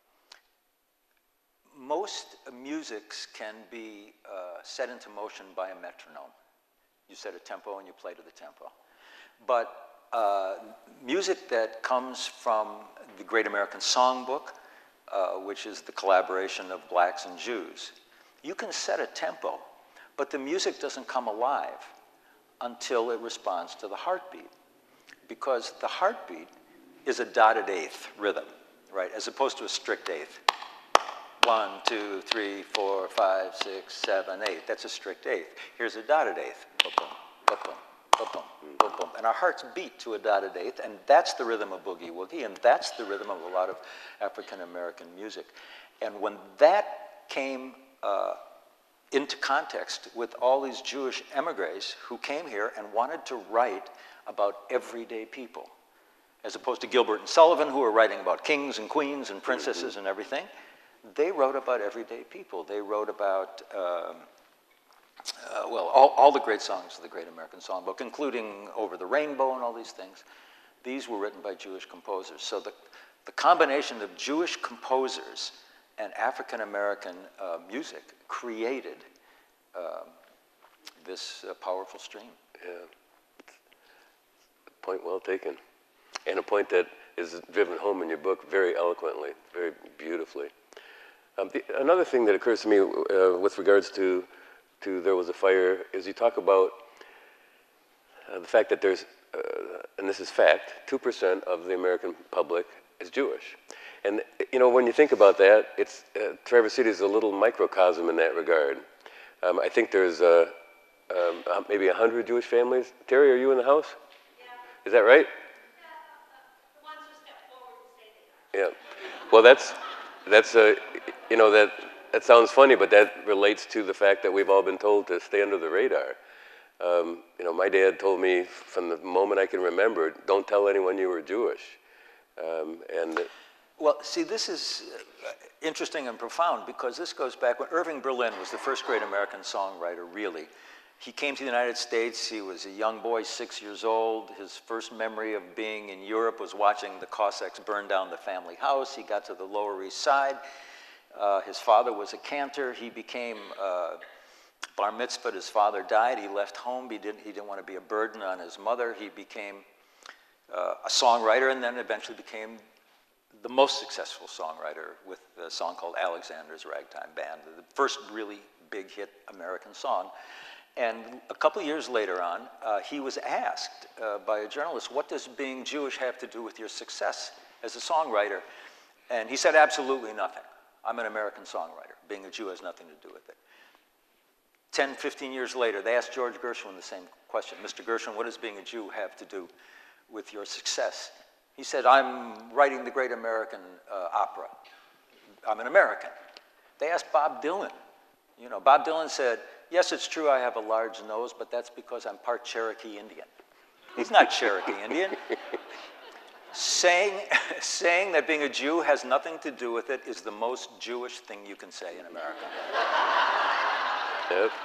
most musics can be uh, set into motion by a metronome. You set a tempo and you play to the tempo. But uh, music that comes from the Great American Songbook, uh, which is the collaboration of blacks and Jews, you can set a tempo, but the music doesn't come alive until it responds to the heartbeat, because the heartbeat is a dotted eighth rhythm, right, as opposed to a strict eighth. One, two, three, four, five, six, seven, eight. That's a strict eighth. Here's a dotted eighth. Boom, boom, boom, boom, boom, boom, boom, boom. And our hearts beat to a dotted eighth, and that's the rhythm of boogie woogie, and that's the rhythm of a lot of African American music. And when that came uh, into context with all these Jewish emigres who came here and wanted to write about everyday people, as opposed to Gilbert and Sullivan, who were writing about kings and queens and princesses and everything, they wrote about everyday people. They wrote about, um, uh, well, all, all the great songs of the Great American Songbook, including Over the Rainbow and all these things. These were written by Jewish composers. So the, the combination of Jewish composers and African American uh, music created uh, this uh, powerful stream. Yeah, point well taken. And a point that is driven home in your book very eloquently, very beautifully. Um, the, another thing that occurs to me uh, with regards to, to There Was a Fire is you talk about uh, the fact that there's, uh, and this is fact, two percent of the American public is Jewish. And, you know, when you think about that, it's, uh, Traverse City is a little microcosm in that regard. Um, I think there's uh, um, uh, maybe one hundred Jewish families. Terry, are you in the house? Yeah. Is that right? Yeah, uh, the ones who step forward and say they are. Yeah. Well, that's, that's uh, you know, that, that sounds funny, but that relates to the fact that we've all been told to stay under the radar. Um, you know, my dad told me from the moment I can remember, don't tell anyone you were Jewish. Um, and Well, see, this is interesting and profound because this goes back when Irving Berlin was the first great American songwriter, really. He came to the United States. He was a young boy, six years old. His first memory of being in Europe was watching the Cossacks burn down the family house. He got to the Lower East Side. Uh, his father was a cantor. He became uh, bar mitzvahed. His father died. He left home. He didn't, he didn't want to be a burden on his mother. He became uh, a songwriter and then eventually became the most successful songwriter with a song called Alexander's Ragtime Band, the first really big hit American song. And a couple years later on, uh, he was asked uh, by a journalist, what does being Jewish have to do with your success as a songwriter? And he said, absolutely nothing. I'm an American songwriter. Being a Jew has nothing to do with it. ten, fifteen years later, they asked George Gershwin the same question. Mister Gershwin, what does being a Jew have to do with your success? He said, I'm writing the great American uh, opera. I'm an American. They asked Bob Dylan. You know, Bob Dylan said, yes, it's true I have a large nose, but that's because I'm part Cherokee Indian. He's not Cherokee Indian. saying, saying that being a Jew has nothing to do with it is the most Jewish thing you can say in America. Yep.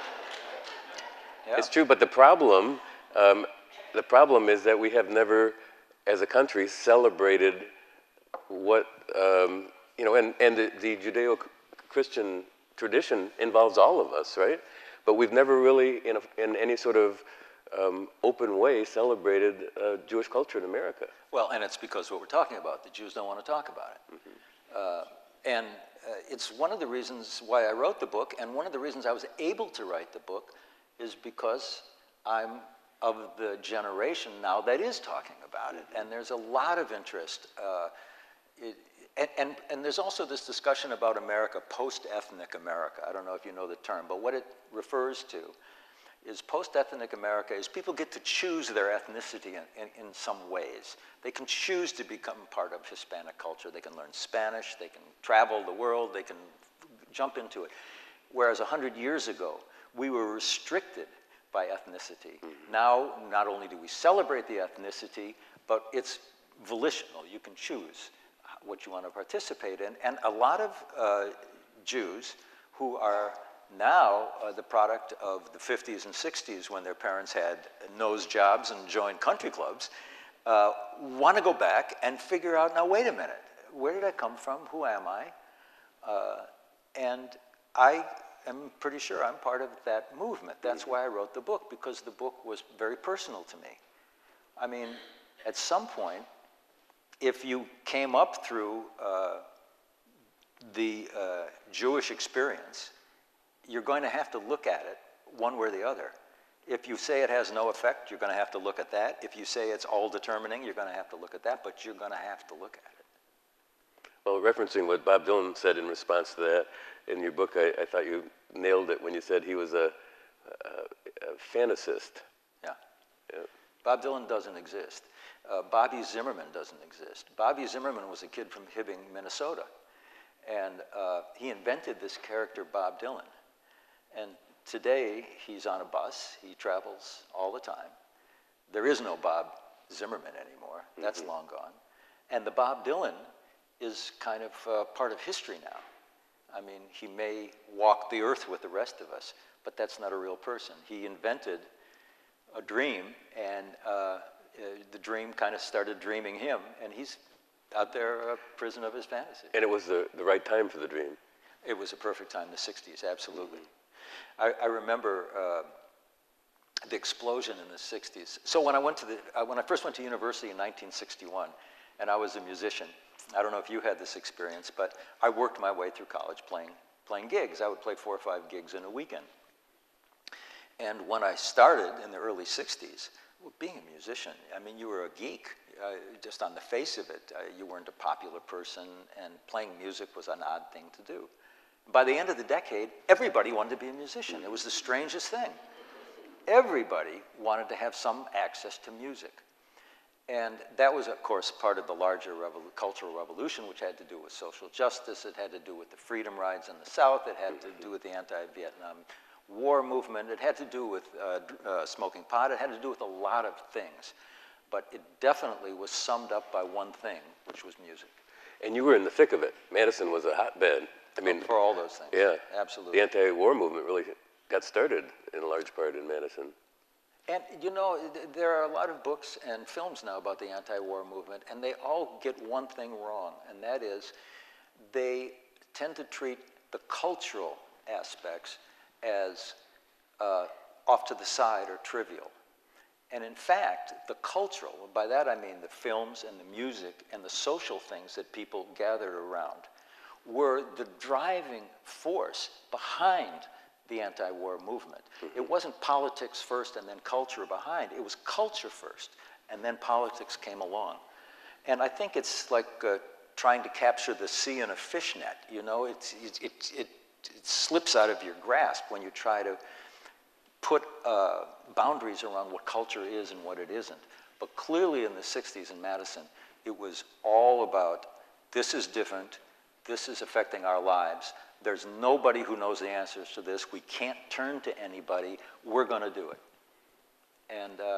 Yeah. It's true, but the problem, um, the problem is that we have never, as a country, celebrated what, um, you know, and, and the, the Judeo-Christian tradition involves all of us, right? But we've never really, in, a, in any sort of um, open way, celebrated uh, Jewish culture in America. Well, and it's because what we're talking about. The Jews don't want to talk about it. Mm-hmm. uh, and uh, it's one of the reasons why I wrote the book, and one of the reasons I was able to write the book is because I'm of the generation now that is talking about it. And there's a lot of interest. Uh, it, and, and, and there's also this discussion about America, post-ethnic America. I don't know if you know the term, but what it refers to is post-ethnic America is people get to choose their ethnicity in, in, in some ways. They can choose to become part of Hispanic culture. They can learn Spanish. They can travel the world. They can jump into it. Whereas one hundred years ago, we were restricted by ethnicity. Mm-hmm. Now, not only do we celebrate the ethnicity, but it's volitional. You can choose what you want to participate in. And a lot of uh, Jews who are now uh, the product of the fifties and sixties when their parents had nose jobs and joined country clubs, uh, want to go back and figure out, now wait a minute, where did I come from? Who am I? Uh, and I am pretty sure I'm part of that movement. That's why I wrote the book, because the book was very personal to me. I mean, at some point, if you came up through uh, the uh, Jewish experience, you're going to have to look at it one way or the other. If you say it has no effect, you're going to have to look at that. If you say it's all determining, you're going to have to look at that, but you're going to have to look at it. Well, referencing what Bob Dylan said in response to that, in your book, I, I thought you nailed it when you said he was a, a, a fantasist. Yeah. Yeah. Bob Dylan doesn't exist. Uh, Bobby Zimmerman doesn't exist. Bobby Zimmerman was a kid from Hibbing, Minnesota. And uh, he invented this character, Bob Dylan. And today, he's on a bus. He travels all the time. There is no Bob Zimmerman anymore. That's mm-hmm. long gone. And the Bob Dylan is kind of uh, part of history now. I mean, he may walk the earth with the rest of us, but that's not a real person. He invented a dream, and uh, uh, the dream kind of started dreaming him, and he's out there, a prison of his fantasy. And it was the, the right time for the dream. It was a perfect time, the sixties, absolutely. I, I remember uh, the explosion in the sixties. So when I went to the, uh, when I first went to university in nineteen sixty-one, and I was a musician, I don't know if you had this experience, but I worked my way through college playing, playing gigs. I would play four or five gigs in a weekend. And when I started in the early sixties, well, being a musician, I mean, you were a geek, uh, just on the face of it. Uh, you weren't a popular person, and playing music was an odd thing to do. By the end of the decade, everybody wanted to be a musician. It was the strangest thing. Everybody wanted to have some access to music. And that was, of course, part of the larger revol- cultural revolution, which had to do with social justice. It had to do with the freedom rides in the South. It had to do with the anti-Vietnam War movement. It had to do with uh, uh, smoking pot. It had to do with a lot of things. But it definitely was summed up by one thing, which was music. And you were in the thick of it. Madison was a hotbed. I mean, for all those things. Yeah. Absolutely. The anti-war movement really got started in a large part in Madison. And, you know, there are a lot of books and films now about the anti-war movement, and they all get one thing wrong, and that is they tend to treat the cultural aspects as uh, off to the side or trivial. And in fact, the cultural, by that I mean the films and the music and the social things that people gathered around, were the driving force behind the anti-war movement. Mm-hmm. It wasn't politics first and then culture behind. It was culture first, and then politics came along. And I think it's like uh, trying to capture the sea in a fishnet. You know, it's, it, it, it, it slips out of your grasp when you try to put uh, boundaries around what culture is and what it isn't. But clearly in the sixties in Madison, it was all about this is different, this is affecting our lives. There's nobody who knows the answers to this. We can't turn to anybody. We're going to do it. And uh,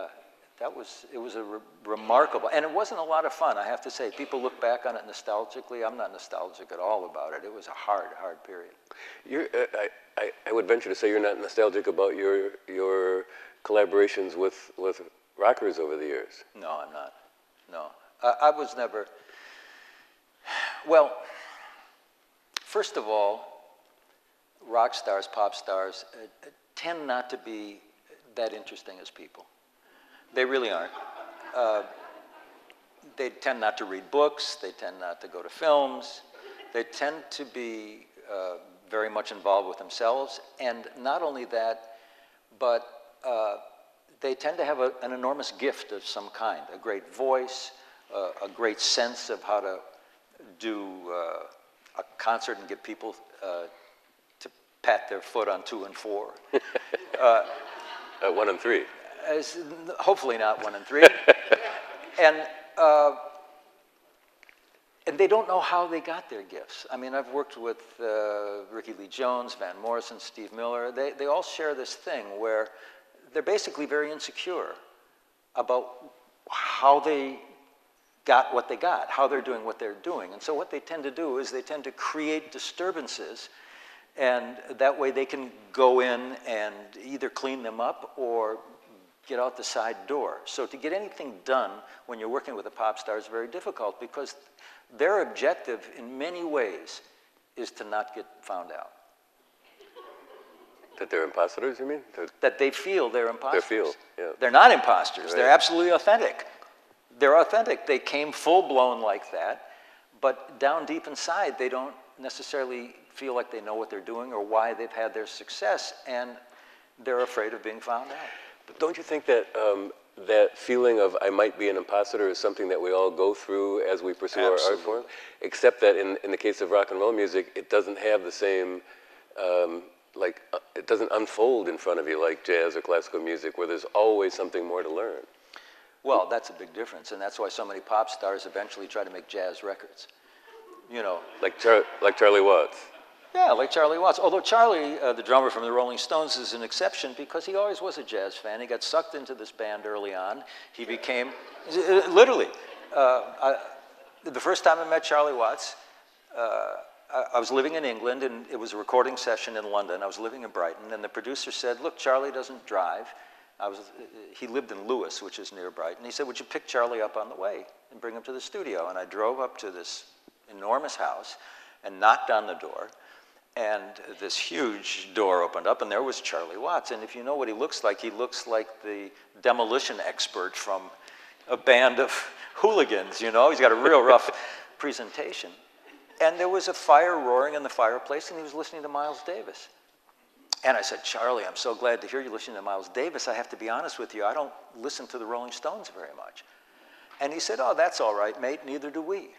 that was, it was a re remarkable, and it wasn't a lot of fun, I have to say. People look back on it nostalgically. I'm not nostalgic at all about it. It was a hard, hard period. You're, uh, I, I, I would venture to say you're not nostalgic about your, your collaborations with, with rockers over the years. No, I'm not. No. I, I was never, well, first of all, rock stars, pop stars, uh, tend not to be that interesting as people. They really aren't. Uh, they tend not to read books. They tend not to go to films. They tend to be uh, very much involved with themselves. And not only that, but uh, they tend to have a, an enormous gift of some kind, a great voice, uh, a great sense of how to do uh, a concert and get people uh, to pat their foot on two and four. uh, uh, one and three. As, hopefully not one and three. and, uh, and they don't know how they got their gifts. I mean, I've worked with uh, Ricky Lee Jones, Van Morrison, Steve Miller. They, they all share this thing where they're basically very insecure about how they got what they got, how they're doing what they're doing. And so what they tend to do is they tend to create disturbances, and that way they can go in and either clean them up or get out the side door. So to get anything done when you're working with a pop star is very difficult because their objective in many ways is to not get found out. That they're imposters, you mean? They're, that they feel they're imposters. They feel, yeah. They're not imposters. Right. They're absolutely authentic. They're authentic. They came full-blown like that, but down deep inside, they don't necessarily feel like they know what they're doing or why they've had their success, and they're afraid of being found out. But don't you think that um, that feeling of I might be an imposter is something that we all go through as we pursue Absolutely. our art form? Except that in, in the case of rock and roll music, it doesn't have the same, um, like, uh, it doesn't unfold in front of you like jazz or classical music, where there's always something more to learn. Well, that's a big difference, and that's why so many pop stars eventually try to make jazz records. You know. Like, Char like Charlie Watts. Yeah, like Charlie Watts. Although Charlie, uh, the drummer from the Rolling Stones, is an exception because he always was a jazz fan. He got sucked into this band early on. He became, literally, uh, I, the first time I met Charlie Watts, uh, I, I was living in England, and it was a recording session in London. I was living in Brighton, and the producer said, look, Charlie doesn't drive. I was, he lived in Lewis, which is near Brighton. He said, would you pick Charlie up on the way and bring him to the studio? And I drove up to this enormous house and knocked on the door. And this huge door opened up, and there was Charlie Watts. And if you know what he looks like, he looks like the demolition expert from a band of hooligans, you know? He's got a real rough presentation. And there was a fire roaring in the fireplace, and he was listening to Miles Davis. And I said, Charlie, I'm so glad to hear you listening to Miles Davis. I have to be honest with you, I don't listen to the Rolling Stones very much. And he said, oh, that's all right, mate, neither do we.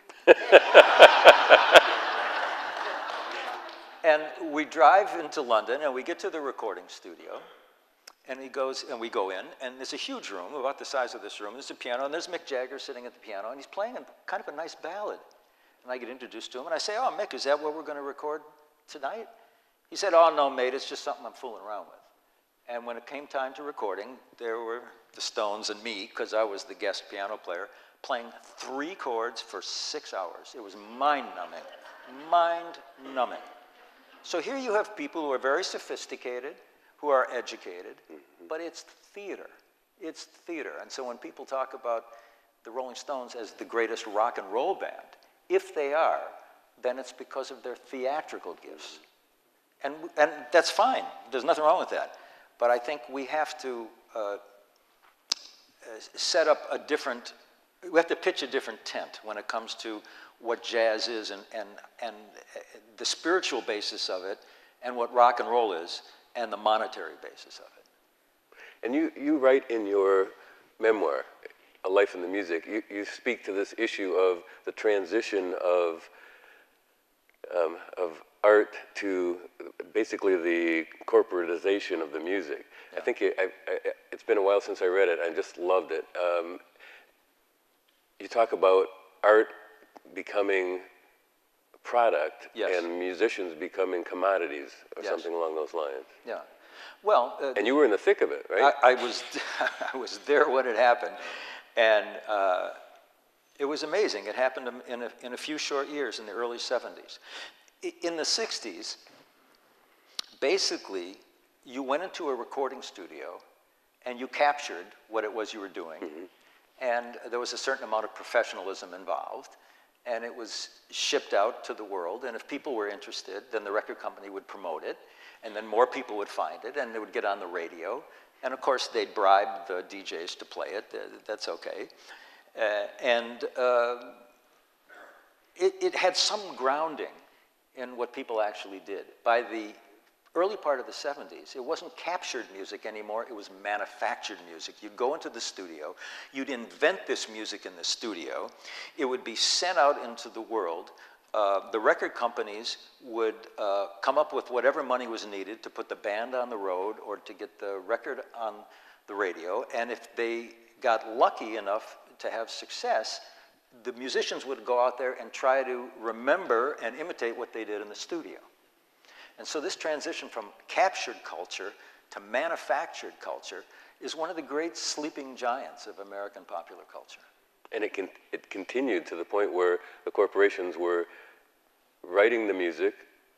And we drive into London, and we get to the recording studio, and he goes, and we go in, and there's a huge room, about the size of this room. There's a piano, and there's Mick Jagger sitting at the piano, and he's playing a, kind of a nice ballad. And I get introduced to him, and I say, oh, Mick, is that what we're going to record tonight? He said, oh, no, mate, it's just something I'm fooling around with. And when it came time to recording, there were the Stones and me, because I was the guest piano player, playing three chords for six hours. It was mind-numbing, mind-numbing. So here you have people who are very sophisticated, who are educated, mm-hmm. but it's theater. It's theater. And so when people talk about the Rolling Stones as the greatest rock and roll band, if they are, then it's because of their theatrical gifts. And, and that's fine. There's nothing wrong with that. But I think we have to uh, set up a different, we have to pitch a different tent when it comes to what jazz is and, and, and the spiritual basis of it, and what rock and roll is, and the monetary basis of it. And you, you write in your memoir, A Life in the Music, you, you speak to this issue of the transition of, um, of art to basically the corporatization of the music. Yeah. I think it, I, I, it's been a while since I read it. I just loved it. Um, you talk about art becoming a product, yes. and musicians becoming commodities, or yes. something along those lines. Yeah. Well, uh, and you were in the thick of it, right? I, I was, I was there when it happened, and uh, it was amazing. It happened in a, in a few short years in the early seventies. In the sixties, basically, you went into a recording studio, and you captured what it was you were doing, mm-hmm. and there was a certain amount of professionalism involved, and it was shipped out to the world, and if people were interested, then the record company would promote it, and then more people would find it, and it would get on the radio, and of course they'd bribe the D Js to play it. That's okay. Uh, and uh, it, it had some grounding in what people actually did. By the early part of the seventies, it wasn't captured music anymore, it was manufactured music. You'd go into the studio, you'd invent this music in the studio, it would be sent out into the world. Uh, the record companies would uh, come up with whatever money was needed to put the band on the road or to get the record on the radio, and if they got lucky enough to have success, the musicians would go out there and try to remember and imitate what they did in the studio. And so this transition from captured culture to manufactured culture is one of the great sleeping giants of American popular culture. And it, can, it continued to the point where the corporations were writing the music,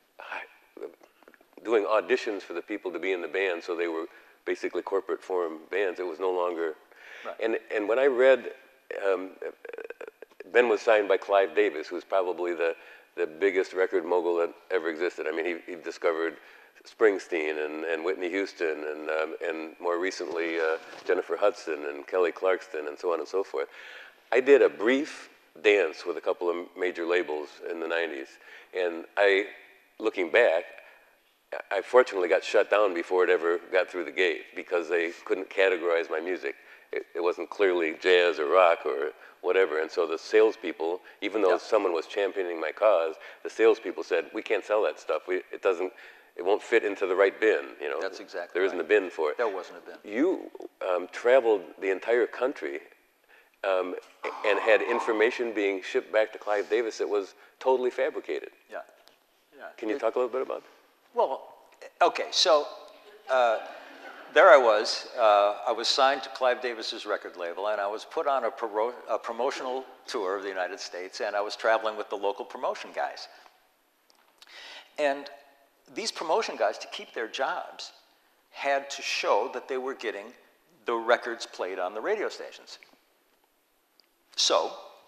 doing auditions for the people to be in the band, so they were basically corporate form bands. It was no longer... Right. And, and when I read, um, Ben was signed by Clive Davis, who's probably the the biggest record mogul that ever existed. I mean, he, he discovered Springsteen and, and Whitney Houston and, um, and more recently uh, Jennifer Hudson and Kelly Clarkson and so on and so forth. I did a brief dance with a couple of major labels in the nineties. And I, looking back, I fortunately got shut down before it ever got through the gate because they couldn't categorize my music. It, it wasn't clearly jazz or rock or whatever, and so the salespeople, even though yep. someone was championing my cause, the salespeople said, "We can't sell that stuff. We, it doesn't, it won't fit into the right bin." You know, that's exactly. There isn't right. a bin for it. There wasn't a bin. You um, traveled the entire country um, and had information being shipped back to Clive Davis that was totally fabricated. Yeah, yeah. Can you it, talk a little bit about that? Well, okay, so. Uh, There I was. Uh, I was signed to Clive Davis's record label, and I was put on a, pro a promotional tour of the United States, and I was traveling with the local promotion guys. And these promotion guys, to keep their jobs, had to show that they were getting the records played on the radio stations. So,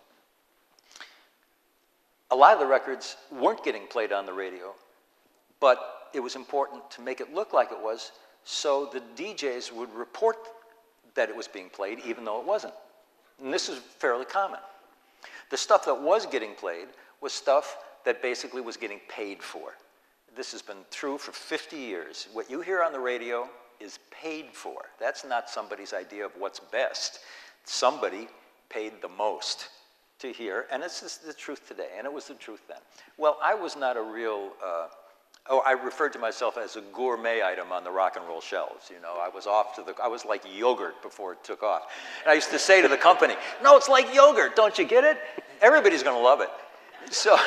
a lot of the records weren't getting played on the radio, but it was important to make it look like it was, so the D Js would report that it was being played even though it wasn't. And this is fairly common. The stuff that was getting played was stuff that basically was getting paid for. This has been true for fifty years. What you hear on the radio is paid for. That's not somebody's idea of what's best. Somebody paid the most to hear, and it's just the truth today, and it was the truth then. Well, I was not a real... Uh, Oh, I referred to myself as a gourmet item on the rock and roll shelves. You know, I was off to the, I was like yogurt before it took off. And I used to say to the company, "No, it's like yogurt, don't you get it? Everybody's gonna love it." So,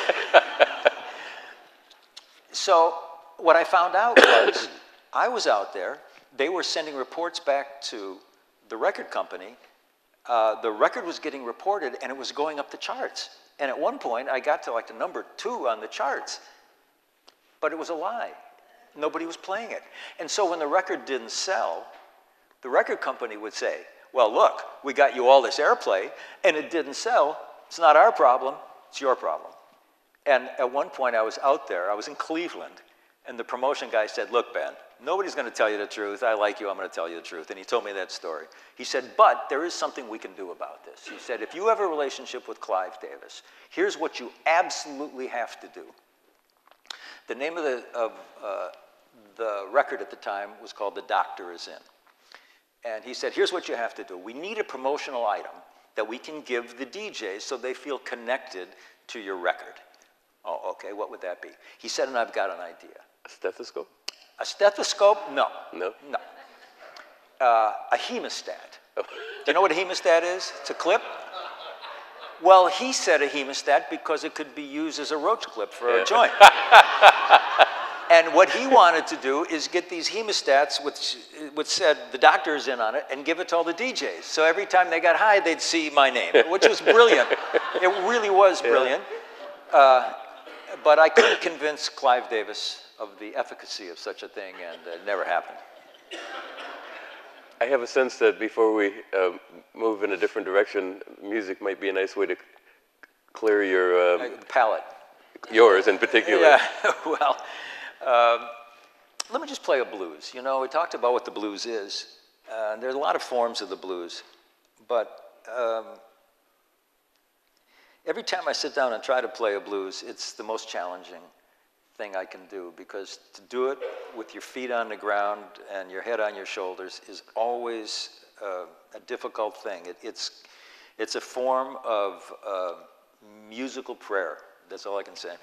so what I found out was, I was out there, they were sending reports back to the record company. Uh, the record was getting reported and it was going up the charts. And at one point, I got to like the number two on the charts. But it was a lie. Nobody was playing it. And so when the record didn't sell, the record company would say, "Well, look, we got you all this airplay, and it didn't sell. It's not our problem, it's your problem." And at one point I was out there, I was in Cleveland, and the promotion guy said, "Look, Ben, nobody's gonna tell you the truth. I like you, I'm gonna tell you the truth." And he told me that story. He said, "But there is something we can do about this." He said, "If you have a relationship with Clive Davis, here's what you absolutely have to do." The name of the, of, uh, the record at the time was called "The Doctor Is In." And he said, "Here's what you have to do. We need a promotional item that we can give the D Js so they feel connected to your record." Oh, okay, what would that be? He said, and I've got an idea. A stethoscope? A stethoscope? No. No? No. Uh, a hemostat. Do you know what a hemostat is? It's a clip. Well, he said a hemostat because it could be used as a roach clip for yeah. a joint. And what he wanted to do is get these hemostats, which, which said the doctor's in on it, and give it to all the D Js. So every time they got high, they'd see my name, which was brilliant. It really was brilliant. Uh, but I couldn't convince Clive Davis of the efficacy of such a thing, and it never happened. I have a sense that before we uh, move in a different direction, music might be a nice way to clear your... Um, Uh, palate. Yours in particular. Yeah, well, um, let me just play a blues. You know, we talked about what the blues is. Uh, there are a lot of forms of the blues, but um, every time I sit down and try to play a blues, it's the most challenging thing I can do, because to do it with your feet on the ground and your head on your shoulders is always uh, a difficult thing. It, it's, it's a form of uh, musical prayer. That's all I can say.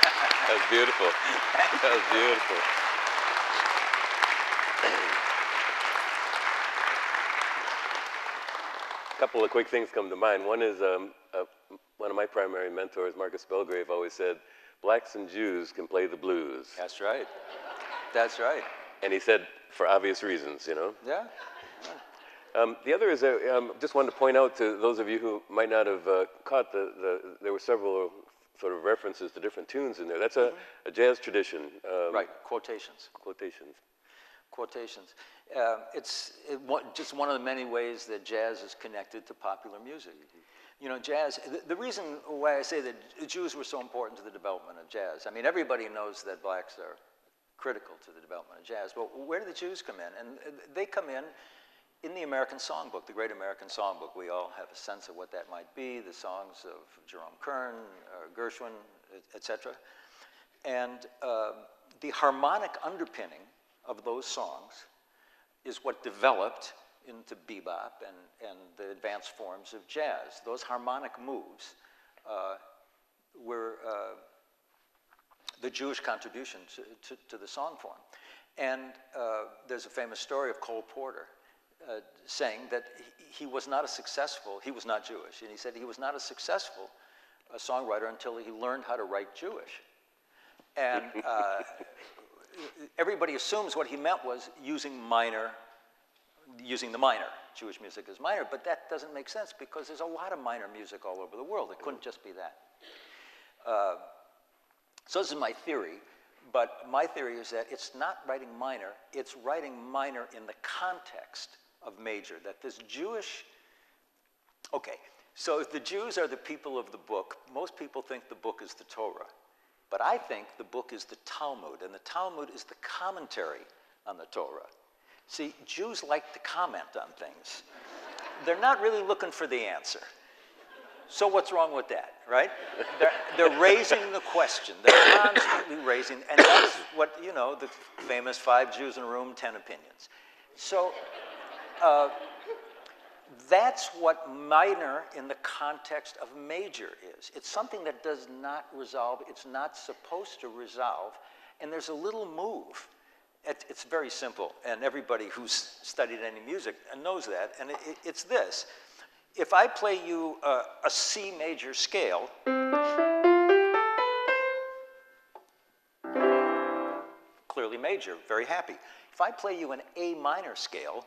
That was beautiful. That was beautiful. A couple of quick things come to mind. One is um, uh, one of my primary mentors, Marcus Belgrave, always said, blacks and Jews can play the blues. That's right. That's right. And he said, for obvious reasons, you know? Yeah. Um, the other is, uh, um, just wanted to point out to those of you who might not have uh, caught the, the, there were several sort of references to different tunes in there. That's a, mm-hmm. a jazz tradition. Um, right, quotations. Quotations. Quotations. Uh, it's it, one, just one of the many ways that jazz is connected to popular music. Mm-hmm. You know, jazz, the, the reason why I say that Jews were so important to the development of jazz, I mean, everybody knows that blacks are critical to the development of jazz, but where do the Jews come in? And they come in in the American Songbook, the Great American Songbook. We all have a sense of what that might be, the songs of Jerome Kern, uh, Gershwin, et cetera. And uh, the harmonic underpinning of those songs is what developed into bebop and, and the advanced forms of jazz. Those harmonic moves uh, were uh, the Jewish contribution to, to, to the song form. And uh, there's a famous story of Cole Porter uh, saying that he, he was not a successful, he was not Jewish, and he said he was not a successful uh, songwriter until he learned how to write Jewish. And uh, everybody assumes what he meant was using minor, using the minor. Jewish music is minor, but that doesn't make sense because there's a lot of minor music all over the world. It couldn't just be that. Uh, so this is my theory, but my theory is that it's not writing minor, it's writing minor in the context of major, that this Jewish, okay, so if the Jews are the people of the book, most people think the book is the Torah. But I think the book is the Talmud, and the Talmud is the commentary on the Torah. See, Jews like to comment on things. They're not really looking for the answer. So what's wrong with that, right? They're, they're raising the question. They're constantly raising, and that's what, you know, the famous five Jews in a room, ten opinions. So uh, that's what minor in the context of major is. It's something that does not resolve. It's not supposed to resolve. And there's a little move. It, it's very simple. And everybody who's studied any music knows that. And it, it, it's this. If I play you a, a C major scale, clearly major, very happy. If I play you an A minor scale,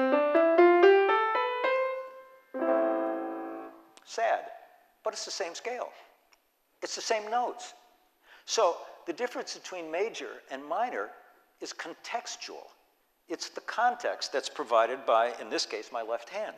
sad, but it's the same scale. It's the same notes. So the difference between major and minor is contextual. It's the context that's provided by, in this case, my left hand.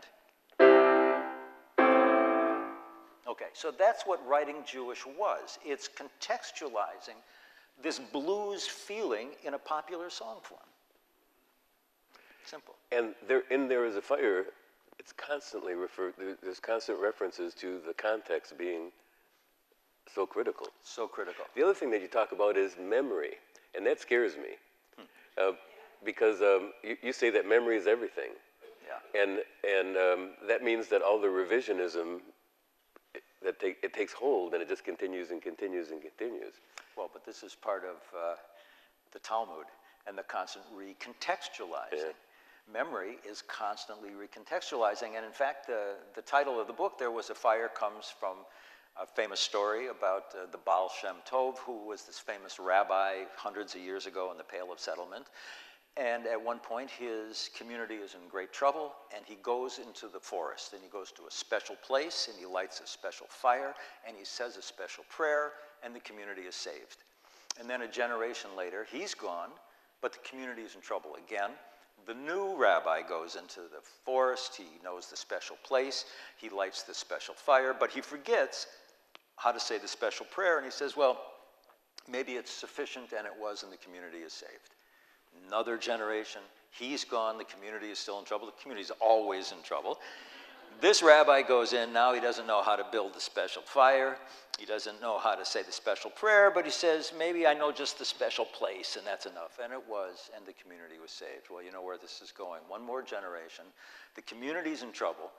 Okay, so that's what writing Jewish was. It's contextualizing this blues feeling in a popular song form. Simple. And there, in There Is a Fire, it's constantly referred, there's constant references to the context being so critical. So critical. The other thing that you talk about is memory, and that scares me. Hmm. Uh, because um, you, you say that memory is everything. Yeah. And, and um, that means that all the revisionism, that take, it takes hold, and it just continues and continues and continues. Well, but this is part of uh, the Talmud and the constant recontextualizing. Yeah. Memory is constantly recontextualizing, and in fact, the, the title of the book, There Was a Fire, comes from a famous story about uh, the Baal Shem Tov, who was this famous rabbi hundreds of years ago in the Pale of Settlement. And at one point, his community is in great trouble, and he goes into the forest, and he goes to a special place, and he lights a special fire, and he says a special prayer, and the community is saved. And then a generation later, he's gone, but the community is in trouble again. The new rabbi goes into the forest, he knows the special place, he lights the special fire, but he forgets how to say the special prayer, and he says, well, maybe it's sufficient, and it was, and the community is saved. Another generation, he's gone, the community is still in trouble. The community is always in trouble. This rabbi goes in, now he doesn't know how to build the special fire. He doesn't know how to say the special prayer, but he says, maybe I know just the special place, and that's enough. And it was, and the community was saved. Well, you know where this is going. One more generation, the community's in trouble.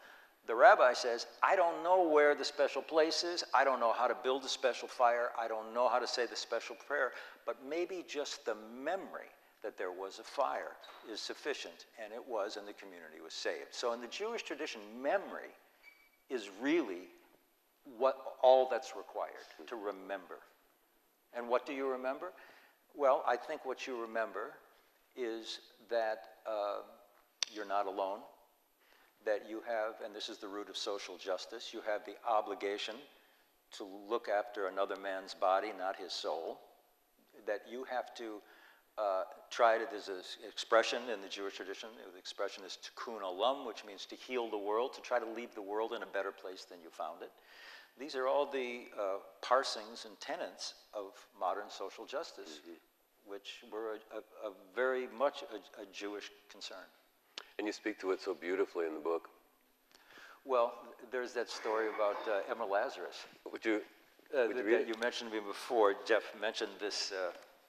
The rabbi says, I don't know where the special place is. I don't know how to build a special fire. I don't know how to say the special prayer. But maybe just the memory that there was a fire is sufficient. And it was, and the community was saved. So in the Jewish tradition, memory is really what all that's required, to remember. And what do you remember? Well, I think what you remember is that uh, you're not alone, that you have, and this is the root of social justice, you have the obligation to look after another man's body, not his soul, that you have to uh, try to, there's an expression in the Jewish tradition, the expression is tikkun olam, which means to heal the world, to try to leave the world in a better place than you found it. These are all the uh, parsings and tenets of modern social justice, mm-hmm. which were a, a, a very much a, a Jewish concern. And you speak to it so beautifully in the book. Well, there's that story about uh, Emma Lazarus. Would you, uh, would you that, read that it? you mentioned to me before. Jeff mentioned this. Uh,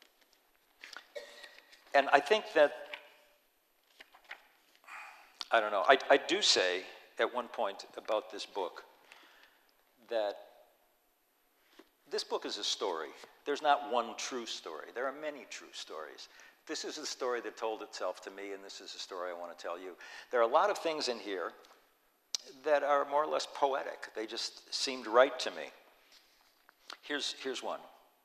and I think that, I don't know, I, I do say at one point about this book that this book is a story. There's not one true story. There are many true stories. This is the story that told itself to me, and this is the story I want to tell you. There are a lot of things in here that are more or less poetic. They just seemed right to me. Here's, here's one.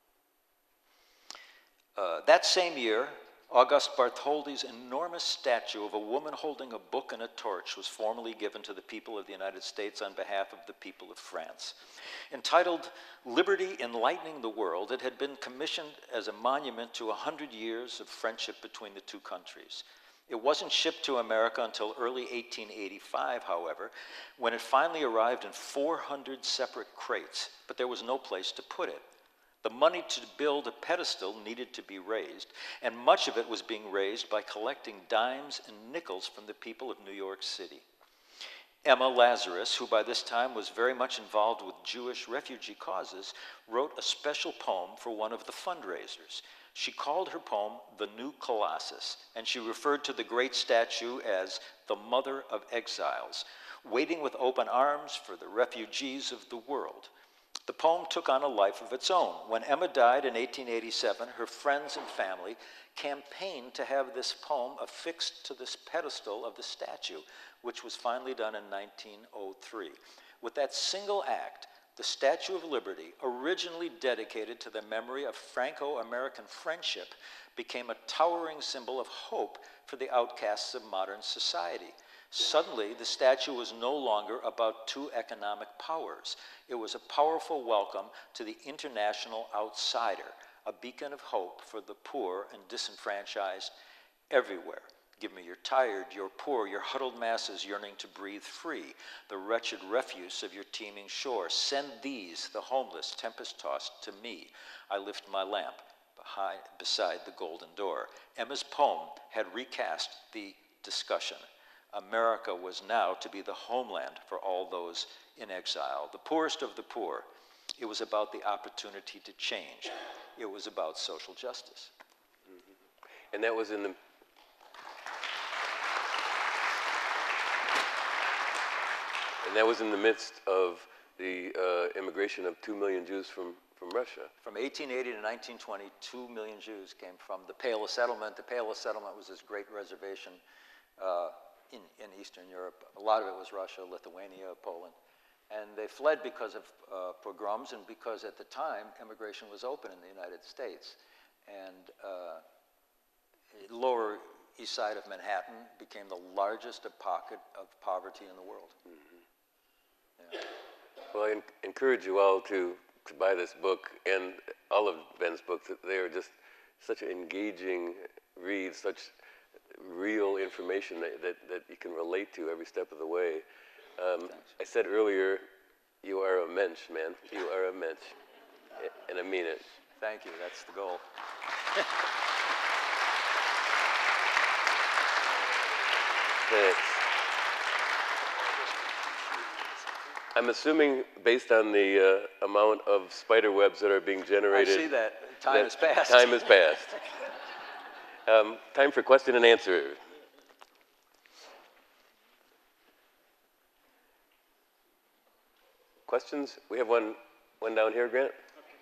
Uh, that same year, August Bartholdi's enormous statue of a woman holding a book and a torch was formally given to the people of the United States on behalf of the people of France. Entitled Liberty Enlightening the World, it had been commissioned as a monument to a hundred years of friendship between the two countries. It wasn't shipped to America until early eighteen eighty-five, however, when it finally arrived in four hundred separate crates, but there was no place to put it. The money to build a pedestal needed to be raised, and much of it was being raised by collecting dimes and nickels from the people of New York City. Emma Lazarus, who by this time was very much involved with Jewish refugee causes, wrote a special poem for one of the fundraisers. She called her poem The New Colossus, and she referred to the great statue as the Mother of Exiles, waiting with open arms for the refugees of the world. The poem took on a life of its own. When Emma died in eighteen eighty-seven, her friends and family campaigned to have this poem affixed to this pedestal of the statue, which was finally done in nineteen oh three. With that single act, the Statue of Liberty, originally dedicated to the memory of Franco-American friendship, became a towering symbol of hope for the outcasts of modern society. Suddenly, the statue was no longer about two economic powers. It was a powerful welcome to the international outsider, a beacon of hope for the poor and disenfranchised everywhere. Give me your tired, your poor, your huddled masses yearning to breathe free, the wretched refuse of your teeming shore. Send these, the homeless, tempest-tossed, to me. I lift my lamp behind, beside the golden door. Emma's poem had recast the discussion. America was now to be the homeland for all those in exile, the poorest of the poor. It was about the opportunity to change. It was about social justice. Mm-hmm. And that was in the and that was in the midst of the uh, immigration of two million Jews from, from Russia. From eighteen eighty to nineteen twenty, two million Jews came from the Pale of Settlement. The Pale of Settlement was this great reservation uh, in, in Eastern Europe. A lot of it was Russia, Lithuania, Poland. And they fled because of uh, pogroms and because at the time immigration was open in the United States. And uh, lower east side of Manhattan became the largest pocket of poverty in the world. Mm-hmm. Yeah. Well, I en encourage you all to, to buy this book and all of Ben's books. They are just such an engaging read, such real information that, that, that you can relate to every step of the way. Um, I said earlier, you are a mensch, man. You are a mensch. And I mean it. Thank you. That's the goal. Thanks. I'm assuming, based on the uh, amount of spider webs that are being generated, I see that. Time has passed. Time has passed. um, time for question and answer. questions? We have one, one down here, Grant.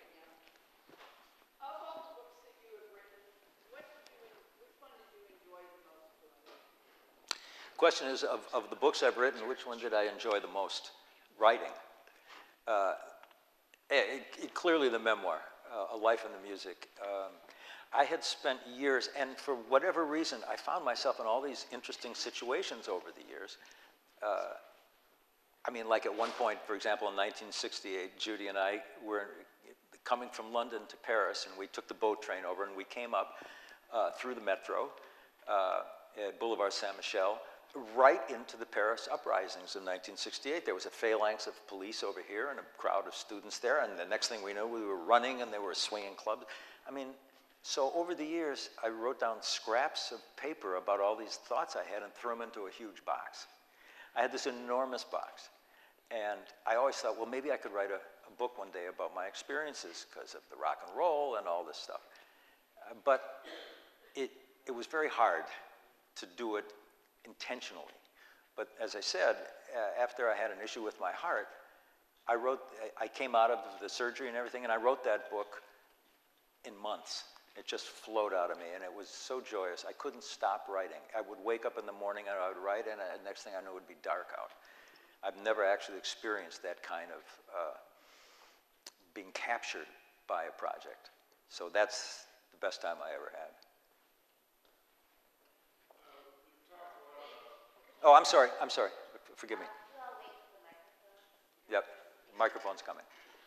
Of all the books that you have written, what did you, which one did you enjoy the most doing? Question is, of, of the books I've written, which one did I enjoy the most writing? Uh, it, it, clearly the memoir, uh, A Life in the Music. Um, I had spent years, and for whatever reason, I found myself in all these interesting situations over the years. Uh, I mean, like at one point, for example, in nineteen sixty-eight, Judy and I were coming from London to Paris, and we took the boat train over, and we came up uh, through the metro uh, at Boulevard Saint-Michel, right into the Paris uprisings in nineteen sixty-eight. There was a phalanx of police over here and a crowd of students there, and the next thing we knew, we were running, and they were swinging clubs. I mean, so over the years, I wrote down scraps of paper about all these thoughts I had and threw them into a huge box. I had this enormous box. And I always thought, well, maybe I could write a, a book one day about my experiences because of the rock and roll and all this stuff. Uh, but it, it was very hard to do it intentionally. But as I said, uh, after I had an issue with my heart, I wrote, I came out of the surgery and everything, and I wrote that book in months. It just flowed out of me, and it was so joyous. I couldn't stop writing. I would wake up in the morning and I would write, and the next thing I knew, it would be dark out. I've never actually experienced that kind of uh, being captured by a project. So that's the best time I ever had. Oh, I'm sorry. I'm sorry. Forgive me. Yep. Microphone's coming.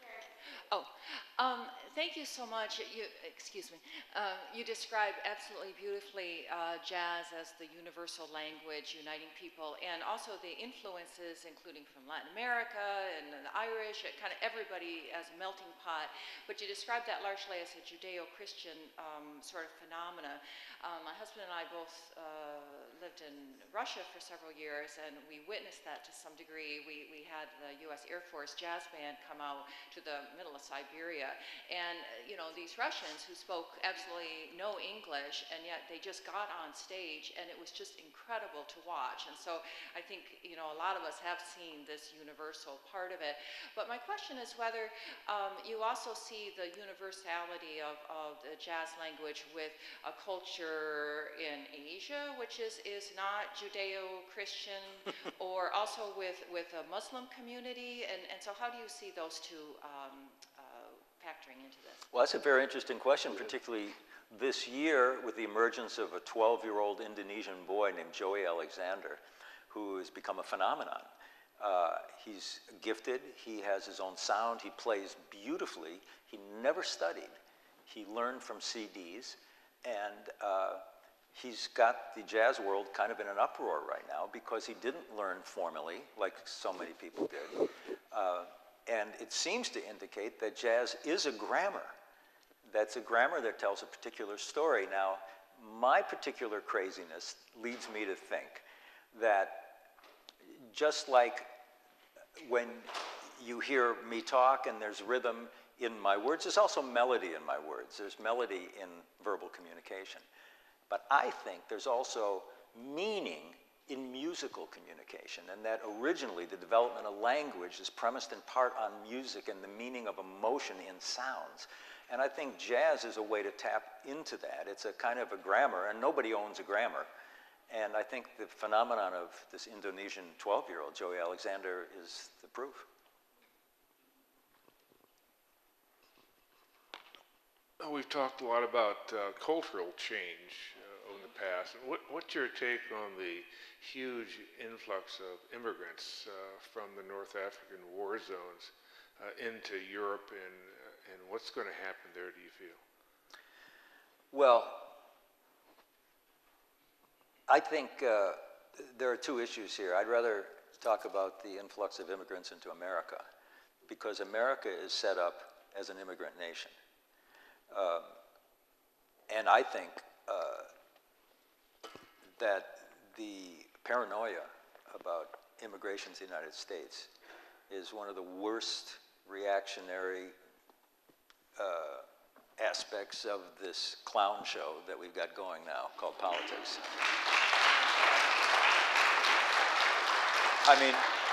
Oh, um, thank you so much. You, excuse me. Uh, you described absolutely beautifully uh, jazz as the universal language uniting people, and also the influences, including from Latin America and the Irish, kind of everybody as a melting pot. But you described that largely as a Judeo-Christian um, sort of phenomena. Um, my husband and I both uh, lived in Russia for several years, and we witnessed that to some degree. We, we had the U S Air Force jazz band come out to the middle of Siberia, and you know, these Russians who spoke absolutely no English, and yet they just got on stage, and it was just incredible to watch. And so I think, you know, a lot of us have seen this universal part of it. But my question is whether um, you also see the universality of, of the jazz language with a culture in Asia, which is, is not Judeo-Christian, or also with, with a Muslim community, and, and so how do you see those two um, factoring into this? Well, that's a very interesting question, particularly this year with the emergence of a twelve-year-old Indonesian boy named Joey Alexander, who has become a phenomenon. Uh, he's gifted, he has his own sound, he plays beautifully, he never studied. He learned from C Ds, and uh, he's got the jazz world kind of in an uproar right now because he didn't learn formally, like so many people did. Uh, And it seems to indicate that jazz is a grammar. That's a grammar that tells a particular story. Now, my particular craziness leads me to think that just like when you hear me talk and there's rhythm in my words, there's also melody in my words. There's melody in verbal communication. But I think there's also meaning in musical communication, and that originally the development of language is premised in part on music and the meaning of emotion in sounds. And I think jazz is a way to tap into that. It's a kind of a grammar, and nobody owns a grammar. And I think the phenomenon of this Indonesian twelve-year-old, Joey Alexander, is the proof. We've talked a lot about uh, cultural change uh, in the past. What, what's your take on the huge influx of immigrants uh, from the North African war zones uh, into Europe, and, uh, and what's going to happen there, do you feel? Well, I think uh, there are two issues here. I'd rather talk about the influx of immigrants into America, because America is set up as an immigrant nation. Um, and I think uh, that the paranoia about immigration to the United States is one of the worst reactionary uh, aspects of this clown show that we've got going now called politics. I mean,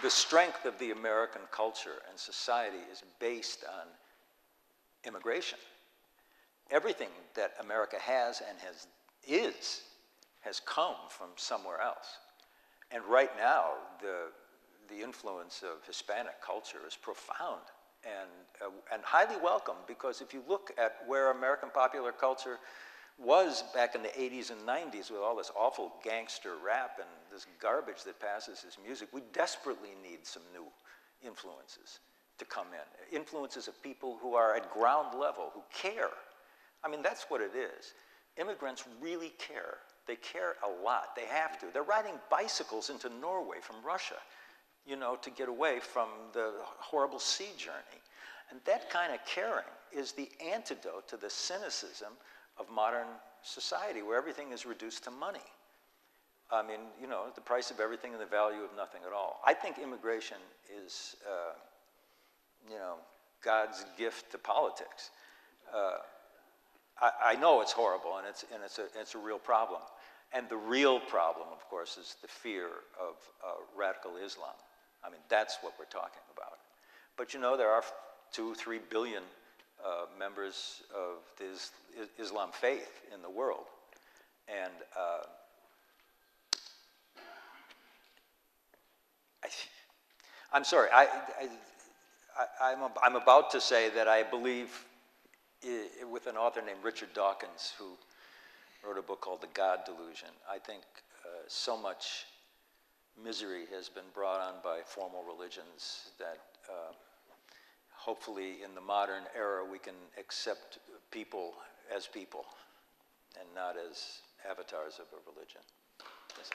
the strength of the American culture and society is based on immigration. Everything that America has and has is has come from somewhere else. And right now, the, the influence of Hispanic culture is profound and, uh, and highly welcome, because if you look at where American popular culture was back in the eighties and nineties with all this awful gangster rap and this garbage that passes as music, we desperately need some new influences to come in. Influences of people who are at ground level, who care. I mean, that's what it is. Immigrants really care. They care a lot. They have to. They're riding bicycles into Norway from Russia, you know, to get away from the horrible sea journey. And that kind of caring is the antidote to the cynicism of modern society, where everything is reduced to money. I mean, you know, the price of everything and the value of nothing at all. I think immigration is, uh, you know, God's gift to politics. Uh, I, I know it's horrible, and it's, and it's, a, it's a real problem. And the real problem, of course, is the fear of uh, radical Islam. I mean, that's what we're talking about. But you know, there are two, three billion uh, members of the is Islam faith in the world. And uh, I, I'm sorry, I, I, I, I'm, I'm about to say that I believe I, with an author named Richard Dawkins, who wrote a book called The God Delusion. I think uh, so much misery has been brought on by formal religions that uh, hopefully in the modern era we can accept people as people and not as avatars of a religion. Yes.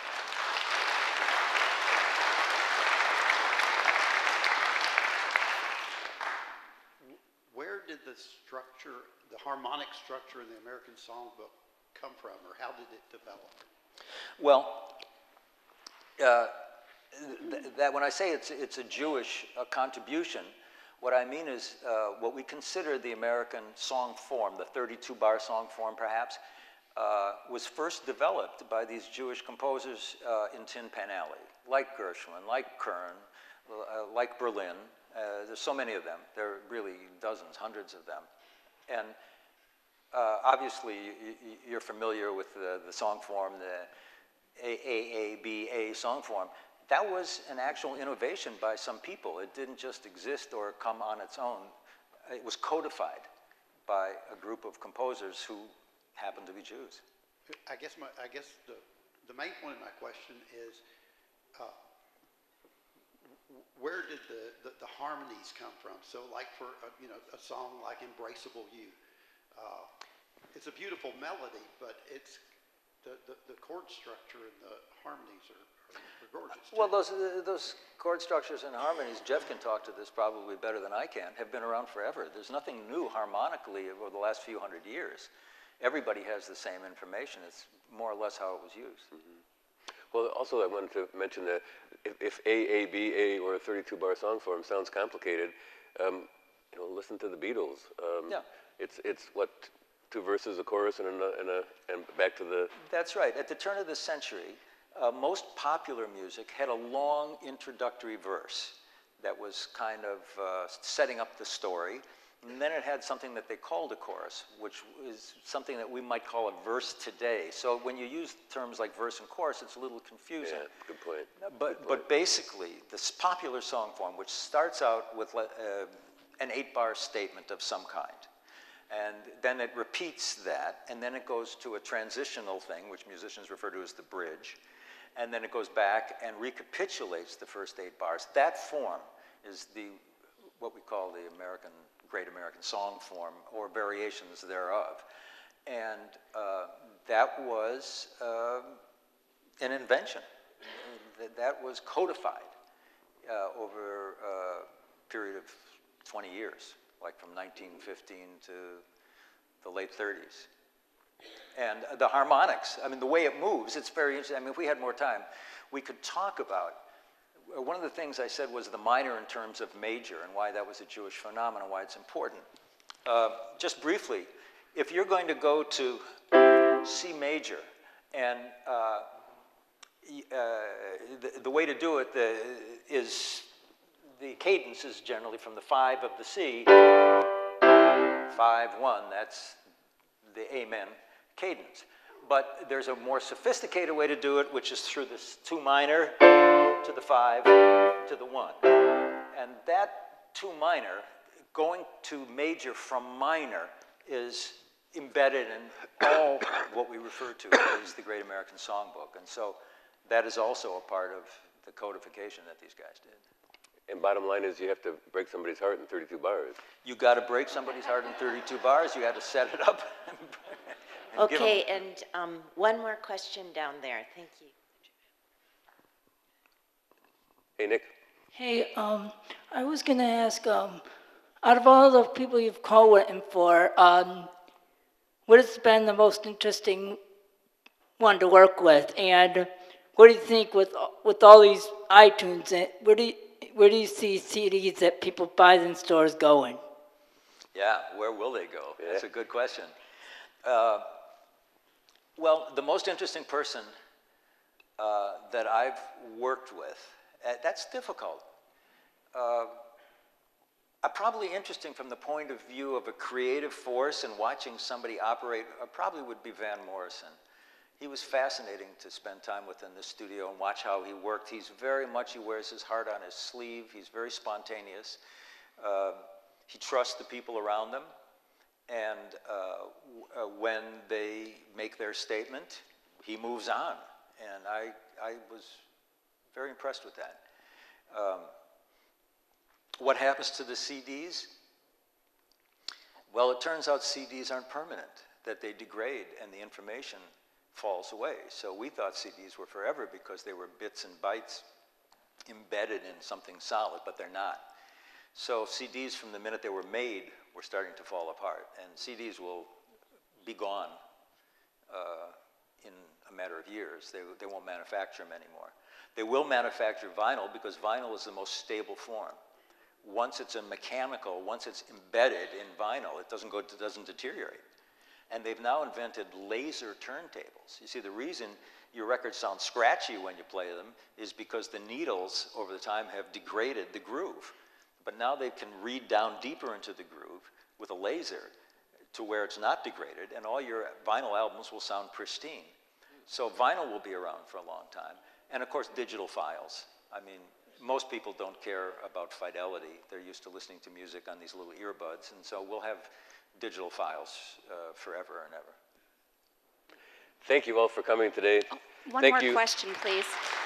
Where did the structure, the harmonic structure in the American songbook come from, or how did it develop? Well, uh, th that when I say it's, it's a Jewish uh, contribution, what I mean is uh, what we consider the American song form, the thirty-two bar song form perhaps, uh, was first developed by these Jewish composers uh, in Tin Pan Alley, like Gershwin, like Kern, uh, like Berlin. Uh, there's so many of them. There are really dozens, hundreds of them. And uh, obviously, you, you're familiar with the, the song form, the A A A B A song form. That was an actual innovation by some people. It didn't just exist or come on its own. It was codified by a group of composers who happened to be Jews. I guess, my, I guess the, the main point of my question is, uh, where did the, the, the harmonies come from? So like for a, you know, a song like Embraceable You, uh, it's a beautiful melody, but it's the, the, the chord structure and the harmonies are, are, are gorgeous. Well, those, uh, those chord structures and harmonies, Jeff can talk to this probably better than I can, have been around forever. There's nothing new harmonically over the last few hundred years. Everybody has the same information. It's more or less how it was used. Mm-hmm. Well, also I wanted to mention that if, if A A B A or a thirty-two bar song form sounds complicated, um, you know, listen to the Beatles. Um, yeah. It's, it's what, two verses, a chorus, and, a, and, a, and back to the... That's right. At the turn of the century, uh, most popular music had a long introductory verse that was kind of uh, setting up the story. And then it had something that they called a chorus, which is something that we might call a verse today. So when you use terms like verse and chorus, it's a little confusing. Yeah, good point. But, good point. but basically, this popular song form, which starts out with uh, an eight-bar statement of some kind, and then it repeats that, and then it goes to a transitional thing, which musicians refer to as the bridge, and then it goes back and recapitulates the first eight bars. That form is the what we call the American Great American Song form, or variations thereof. And uh, that was uh, an invention. That, that was codified uh, over a period of twenty years, like from nineteen fifteen to the late thirties. And the harmonics, I mean, the way it moves, it's very interesting. I mean, if we had more time, we could talk about. One of the things I said was the minor in terms of major and why that was a Jewish phenomenon, why it's important. Uh, just briefly, if you're going to go to C major and uh, the, the way to do it the, is the cadence is generally from the five of the C, five, one, that's the amen cadence. But there's a more sophisticated way to do it, which is through this two minor to the five to the one. And that two minor, going to major from minor, is embedded in all what we refer to as the Great American Songbook. And so that is also a part of the codification that these guys did. And bottom line is you have to break somebody's heart in thirty-two bars. You got to break somebody's heart in thirty-two bars. You got to set it up. and, and Okay, and um, one more question down there. Thank you. Hey, Nick. Hey, um, I was gonna ask, um, out of all the people you've co-written for, um, what has been the most interesting one to work with? And what do you think with with all these iTunes? Where do you, where do you see C Ds that people buy in stores going? Yeah, where will they go? Yeah. That's a good question. Uh, well, the most interesting person uh, that I've worked with, uh, that's difficult. Uh, uh, probably interesting from the point of view of a creative force and watching somebody operate, uh, probably would be Van Morrison. He was fascinating to spend time with in the studio and watch how he worked. He's very much, he wears his heart on his sleeve. He's very spontaneous. Uh, he trusts the people around him. And uh, uh, when they make their statement, he moves on. And I, I was very impressed with that. Um, what happens to the C Ds? Well, it turns out C Ds aren't permanent, that they degrade and the information falls away. So we thought C Ds were forever because they were bits and bytes embedded in something solid, but they're not. So C Ds from the minute they were made were starting to fall apart, and C Ds will be gone uh, in a matter of years. They, they won't manufacture them anymore. They will manufacture vinyl because vinyl is the most stable form. Once it's a mechanical, once it's embedded in vinyl, it doesn't go, it doesn't deteriorate. And they've now invented laser turntables. You see, the reason your records sound scratchy when you play them is because the needles over the time have degraded the groove. But now they can read down deeper into the groove with a laser to where it's not degraded, and all your vinyl albums will sound pristine. So vinyl will be around for a long time. And of course, digital files. I mean, most people don't care about fidelity. They're used to listening to music on these little earbuds, and so we'll have digital files uh, forever and ever. Thank you all for coming today. Oh, one Thank more you. question, please.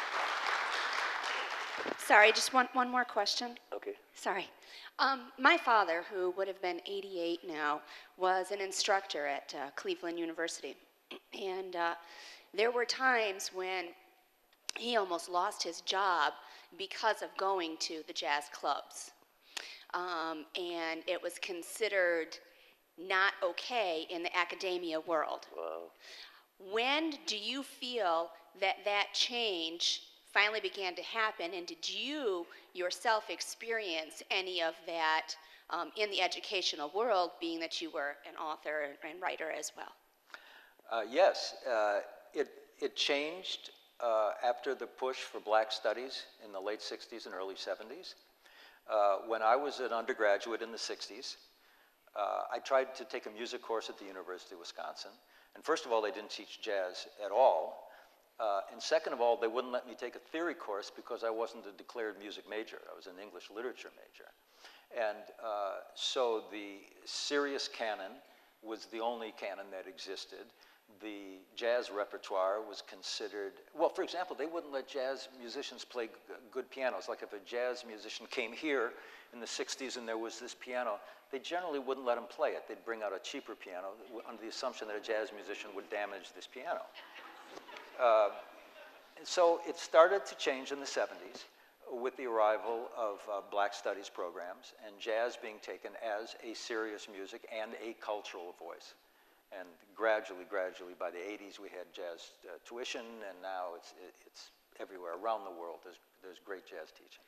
Sorry, just one, one more question. Okay. Sorry. Um, my father, who would have been eighty-eight now, was an instructor at uh, Cleveland University. And uh, there were times when he almost lost his job because of going to the jazz clubs. Um, and it was considered not okay in the academia world. Wow. When do you feel that that change finally began to happen, and did you yourself experience any of that um, in the educational world, being that you were an author and writer as well? Uh, yes, uh, it, it changed uh, after the push for black studies in the late sixties and early seventies. Uh, when I was an undergraduate in the sixties, uh, I tried to take a music course at the University of Wisconsin. And first of all, they didn't teach jazz at all. Uh, and second of all, they wouldn't let me take a theory course because I wasn't a declared music major. I was an English literature major. And uh, so the serious canon was the only canon that existed. The jazz repertoire was considered, well, for example, they wouldn't let jazz musicians play g good pianos. Like if a jazz musician came here in the sixties and there was this piano, they generally wouldn't let him play it. They'd bring out a cheaper piano under the assumption that a jazz musician would damage this piano. Uh, so it started to change in the seventies with the arrival of uh, black studies programs and jazz being taken as a serious music and a cultural voice. And gradually, gradually, by the eighties, we had jazz uh, tuition, and now it's, it, it's everywhere around the world. There's, there's great jazz teaching.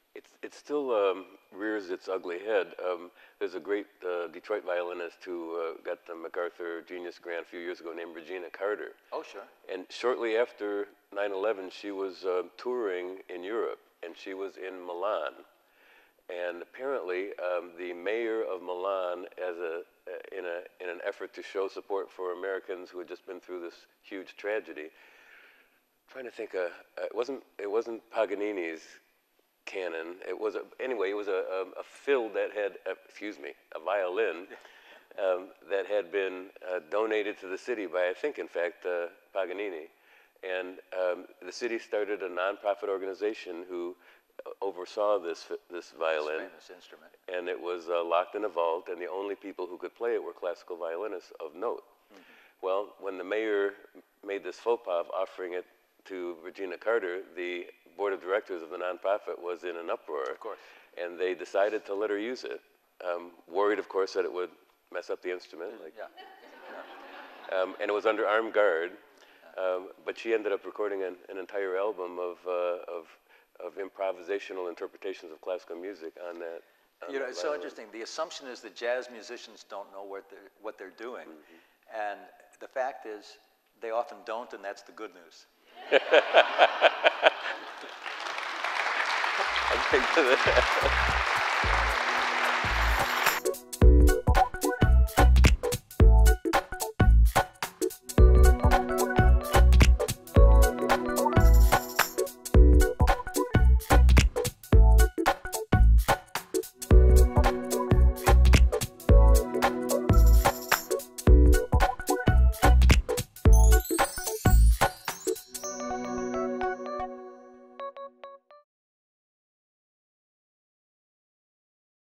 it's, it still um, rears its ugly head. Um, there's a great uh, Detroit violinist who uh, got the MacArthur Genius Grant a few years ago named Regina Carter. Oh, sure. And shortly after nine eleven, she was uh, touring in Europe, and she was in Milan. And apparently, um, the mayor of Milan, as a, in, a, in an effort to show support for Americans who had just been through this huge tragedy, trying to think, uh, uh, it wasn't it wasn't Paganini's canon. It was a, anyway. It was a, a, a fill that had, uh, excuse me, a violin um, that had been uh, donated to the city by, I think, in fact, uh, Paganini. And um, the city started a nonprofit organization who oversaw this this violin. This famous instrument. And it was uh, locked in a vault, and the only people who could play it were classical violinists of note. Mm-hmm. Well, when the mayor made this faux pas of offering it to Regina Carter, the board of directors of the nonprofit was in an uproar. Of course. And they decided to let her use it, um, worried, of course, that it would mess up the instrument. Like, yeah. yeah. Um, and it was under armed guard, um, but she ended up recording an, an entire album of, uh, of of improvisational interpretations of classical music on that. On You know, that it's so violin. interesting. The assumption is that jazz musicians don't know what they're, what they're doing. Mm-hmm. And the fact is, they often don't, and that's the good news. I think that